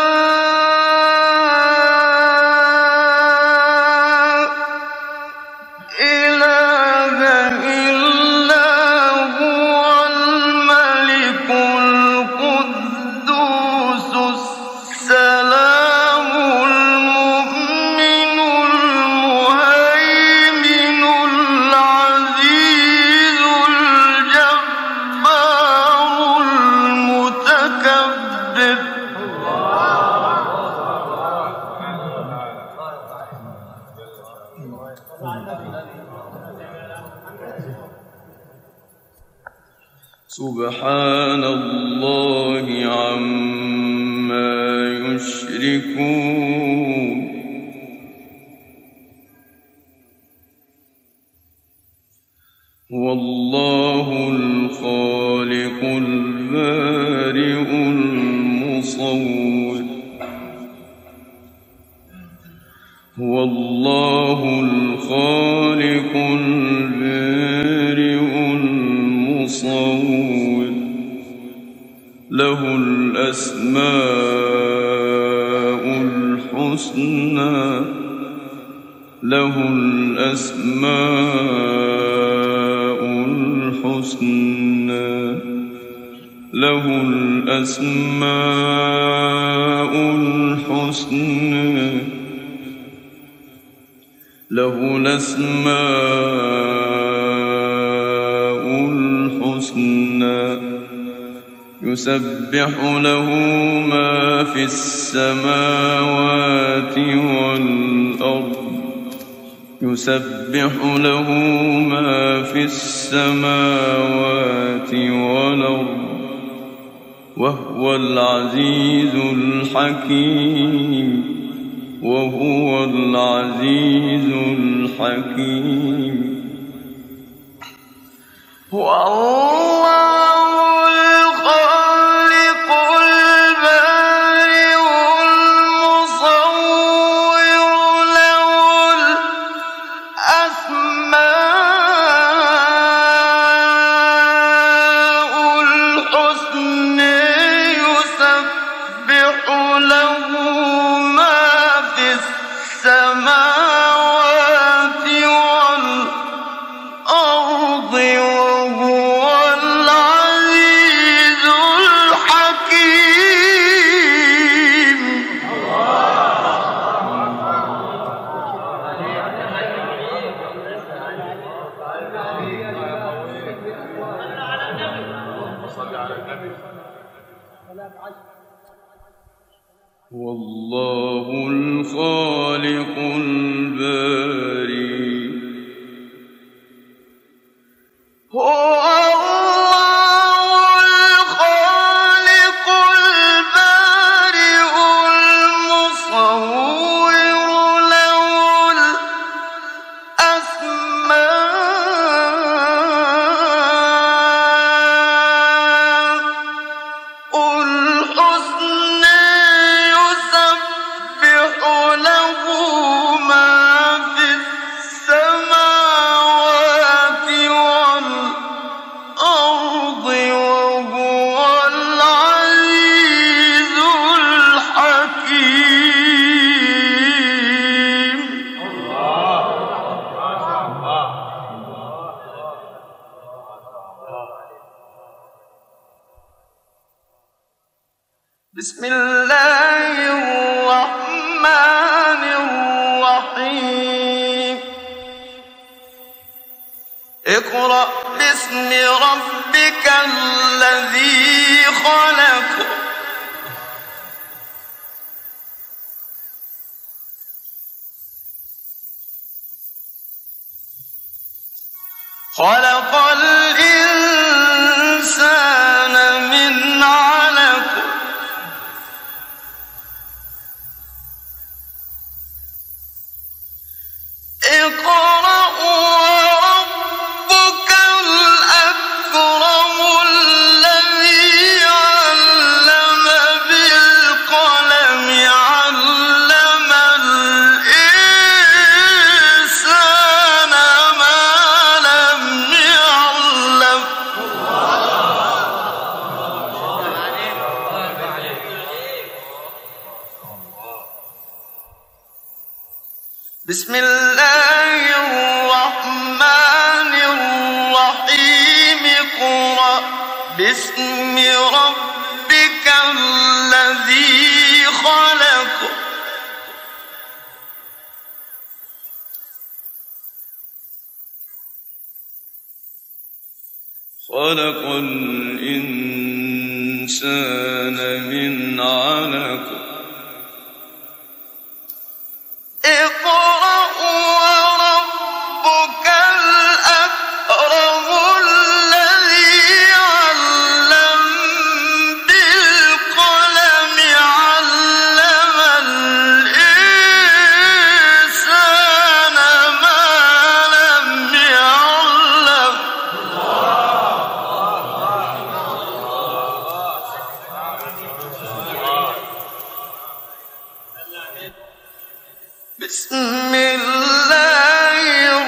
إله إلا هو الملك القدوس السلام المؤمن المهيمن العزيز الجبار المتكبر. سبحان الله عما يشركون. هو الله الخالق البارئ المصور. هو الله الخالق البارئ المصور. له الأسماء الحسنى له الأسماء الحسنى له الأسماء الحسنى له الأسماء الحسنى يسبح له ما في السماوات والأرض يسبح له ما في السماوات والأرض وهو العزيز الحكيم وهو العزيز الحكيم هو الله الخالق البارئ المصور له الأسماء الحسنى يسبح له ما في السماوات والأرض وهو العزيز الحكيم والله الخالق البارئ هو الله الخالق البارئ المصور له الأسماء الحسنى يسبح له ما في السماوات والأرض وهو العزيز الحكيم بسم الله الرحمن الرحيم اقرأ باسم ربك الذي خلق خلق الإنسان من علق اقرأ وربك الأكرم الذي علم بالقلم علم الإنسان ما لم يعلم بسم الله الرحمن الرحيم اقرأ باسم ربك الذي خلق خلق الإنسان من علق اقرأ وربك الأكرم الذي علم بالقلم علم الإنسان ما لم يعلم بسم الله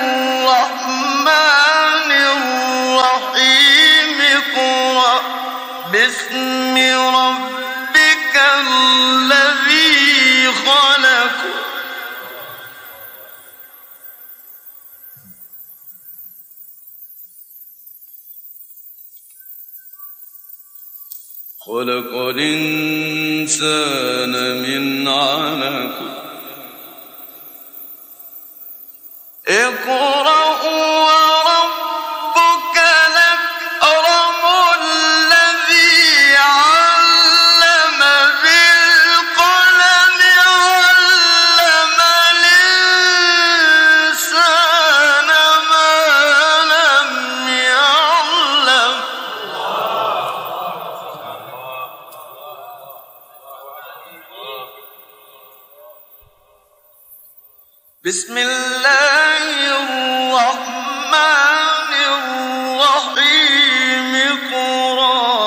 الرحمن الرحيم اقرأ باسم ربك الذي خلق خلق الإنسان من علق اقرأ وربك الأكرم الذي علم بالقلم علم الإنسان ما لم يعلم بسم الله الرحمن الرحيم اقرأ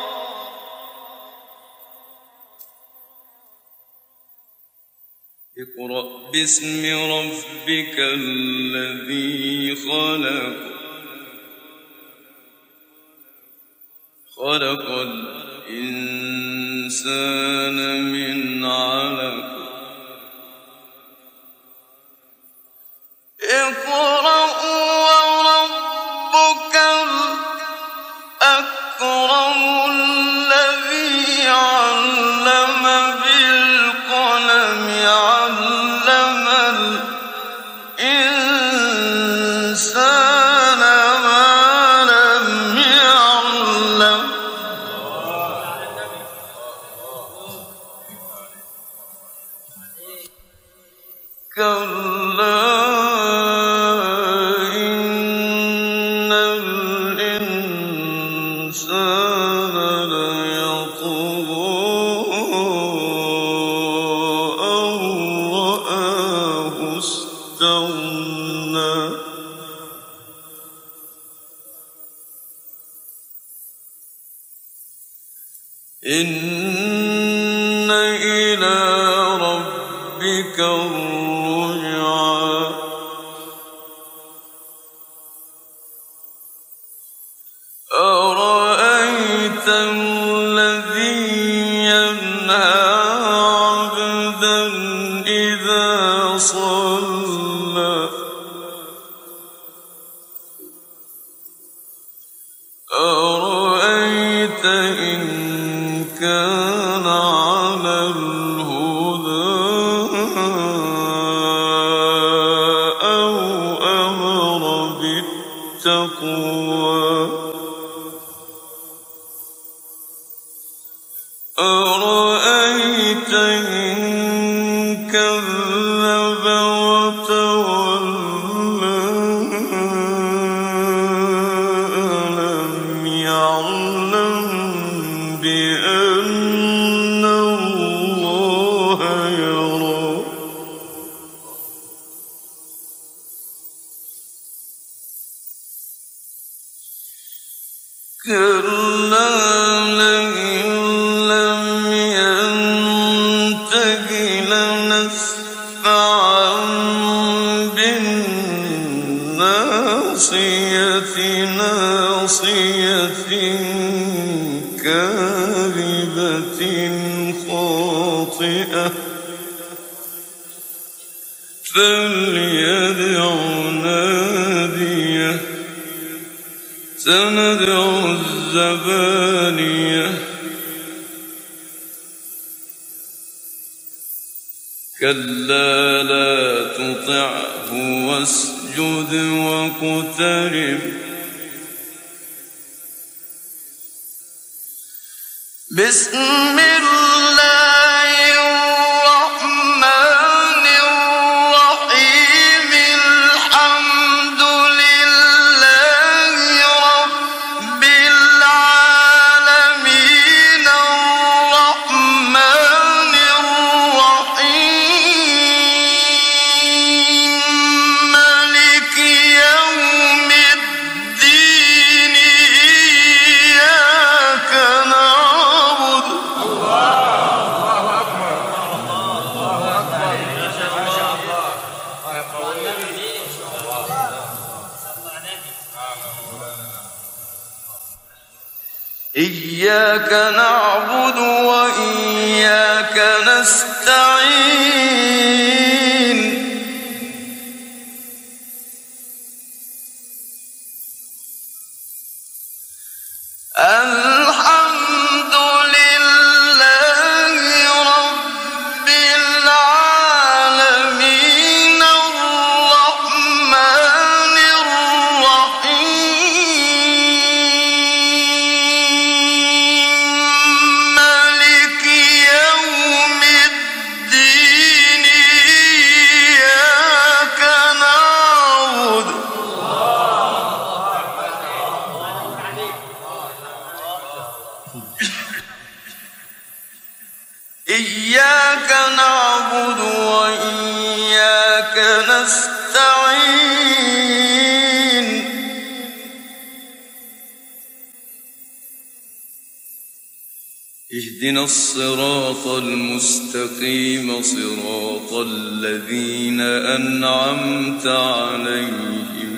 اقرأ باسم ربك الذي خلق خلق الإنسان من علق اقرأ وربك الأكرم الذي علم بالقلم علم الإنسان ما لم يعلم كلا إن إلى ربك الرجعى أرأيت الذي ينهى عبدا إذا صلى أرأيت إن كان على الهدى أو أمر بالتقوى أرأيت إن كذب وتولى ألم يعلم بأن الله يرى كلا لئن لم ينته لنسفعا بالناصية ناصية كاذبة خاطئة فليدع ناديه سندع الزبانية كلا لا تطعه واسجد واقترب بسم الله الرحمن الرحيم الحمد لله رب العالمين الرحمن الرحيم مالك يوم الدين إياك نعبد إياك نعبد وإياك نستعين الحمد لله رب العالمين الرحمن الرحيم مالك يوم الدين إياك نعبد إياك نعبد وإياك اهدنا الصراط المستقيم صراط الذين أنعمت عليهم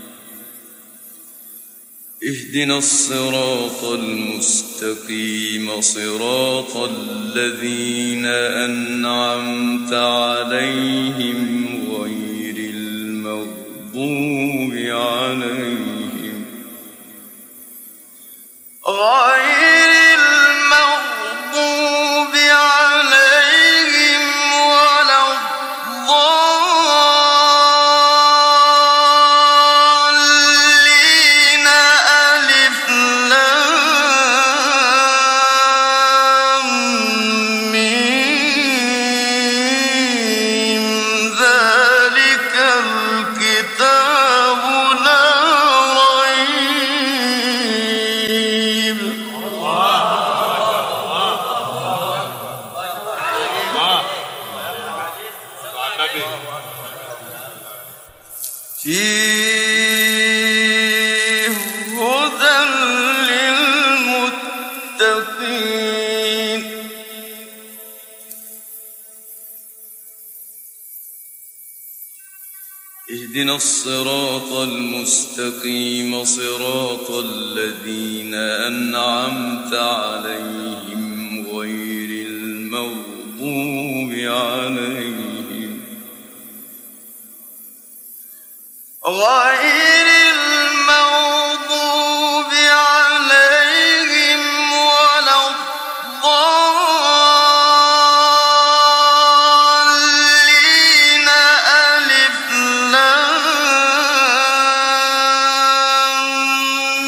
اهدنا الصراط المستقيم صراط الذين أنعمت عليهم غير المغضوب عليهم غير المغضوب عليهم ولا الضالين. ألف لام ميم ذلك الكتاب لا ريب. فيه هدى للمتقين. اهدنا الصراط المستقيم صراط الذين أنعمت عليهم غير المغضوب عليهم غير المغضوب عليهم ولا الضالين. ألف لام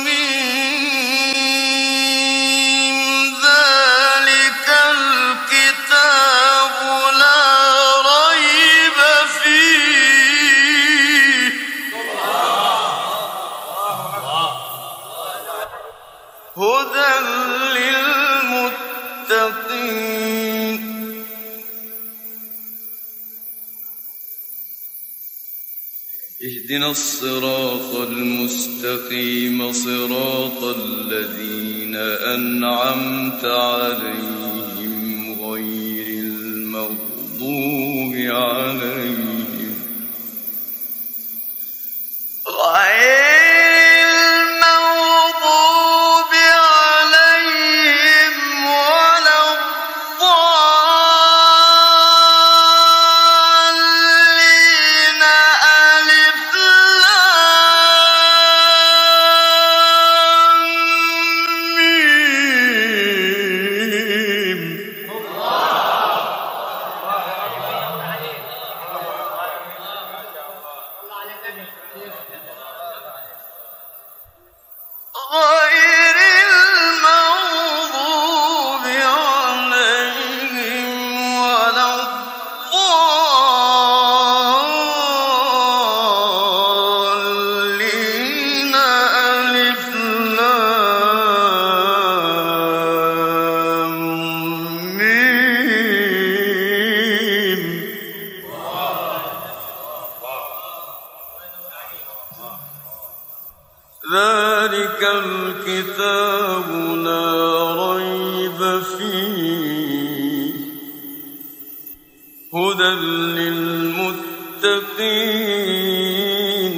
ميم ذلك الكتاب لا ريب فيه. هدى للمتقين. اهدنا الصراط المستقيم صراط الذين أنعمت عليهم غير المغضوب عليهم غير المغضوب عليهم ولا الضالين. ألف لام ميم غير المغضوب عليهم ولا الضالين. ألف لام ميم ذلك الكتاب لا ريب فيه. هدى للمتقين.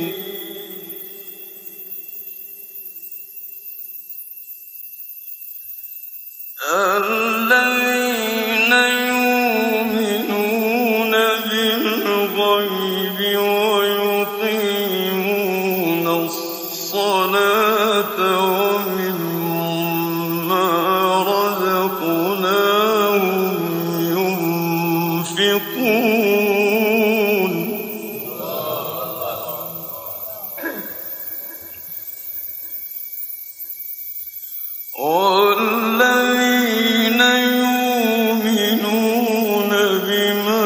الذين يؤمنون بالغيب ويقيمون الصلاة ومما رزقناهم ينفقون. والذين يؤمنون بما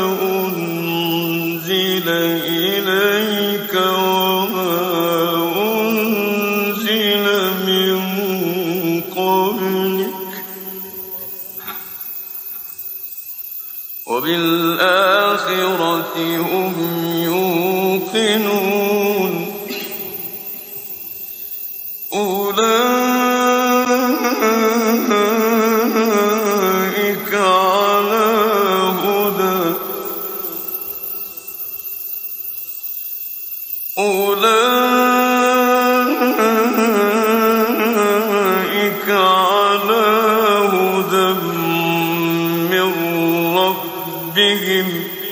أنزل إليك وما أنزل من قبلك وبالآخرة هم يوقنون. أولئك ربهم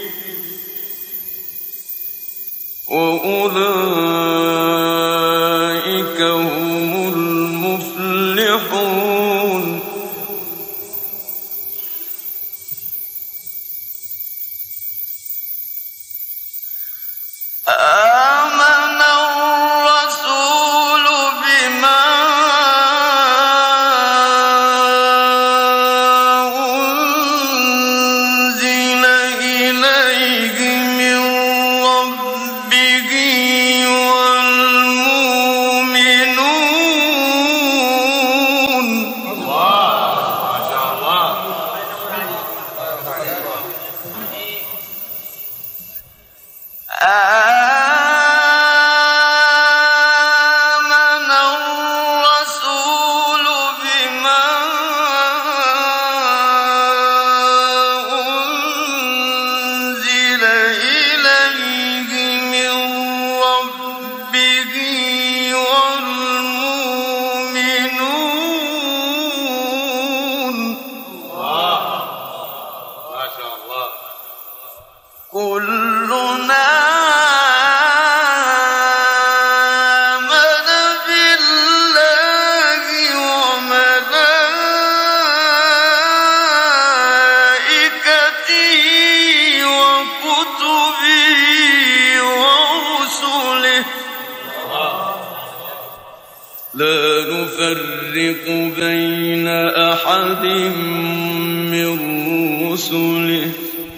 وأولئك هم المفلحون آمن الرسول بما أنزل إليه من ربه والمؤمنون ما شاء الله. آمن الرسول بما أنزل إليه من ربه والمؤمنون ما شاء الله. كلنا آمن بالله وملائكته وكتبه ورسله لا نفرق بين أحد من رسله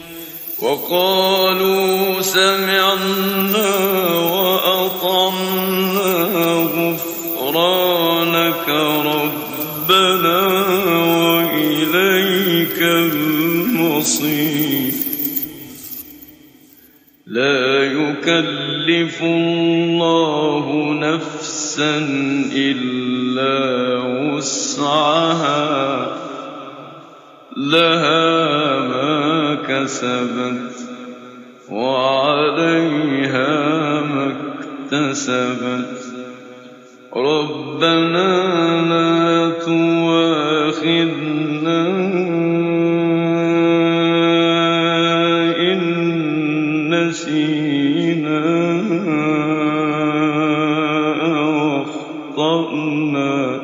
وقالوا سمعنا وأطعنا غفرانك ربنا وإليك المصير لا يكلف الله نفسا إلا وسعها لها ما كسبت وعليها ما اكتسبت ربنا لا تؤاخذنا إن نسينا أو أخطأنا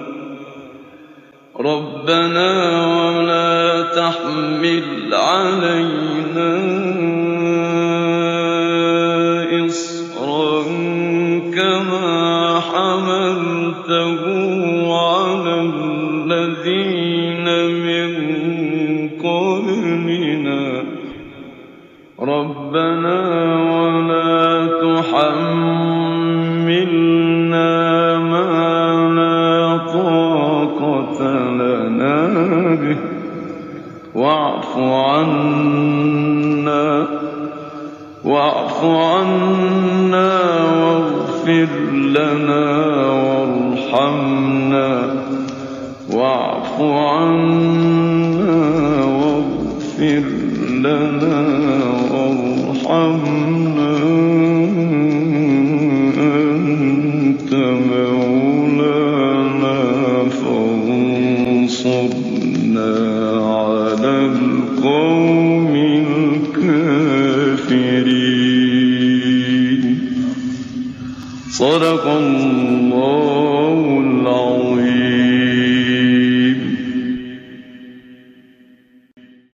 ربنا ولا تحمل علينا إصرا كما حملته على الذين من قبلنا ربنا ولا تحملنا ما لا طاقة لنا به واعف عنا واعف عنا واغفر لنا وارحمنا واعف عنا واغفر لنا وارحمنا أنت مولانا فانصرنا على القوم الكافرين صدق الله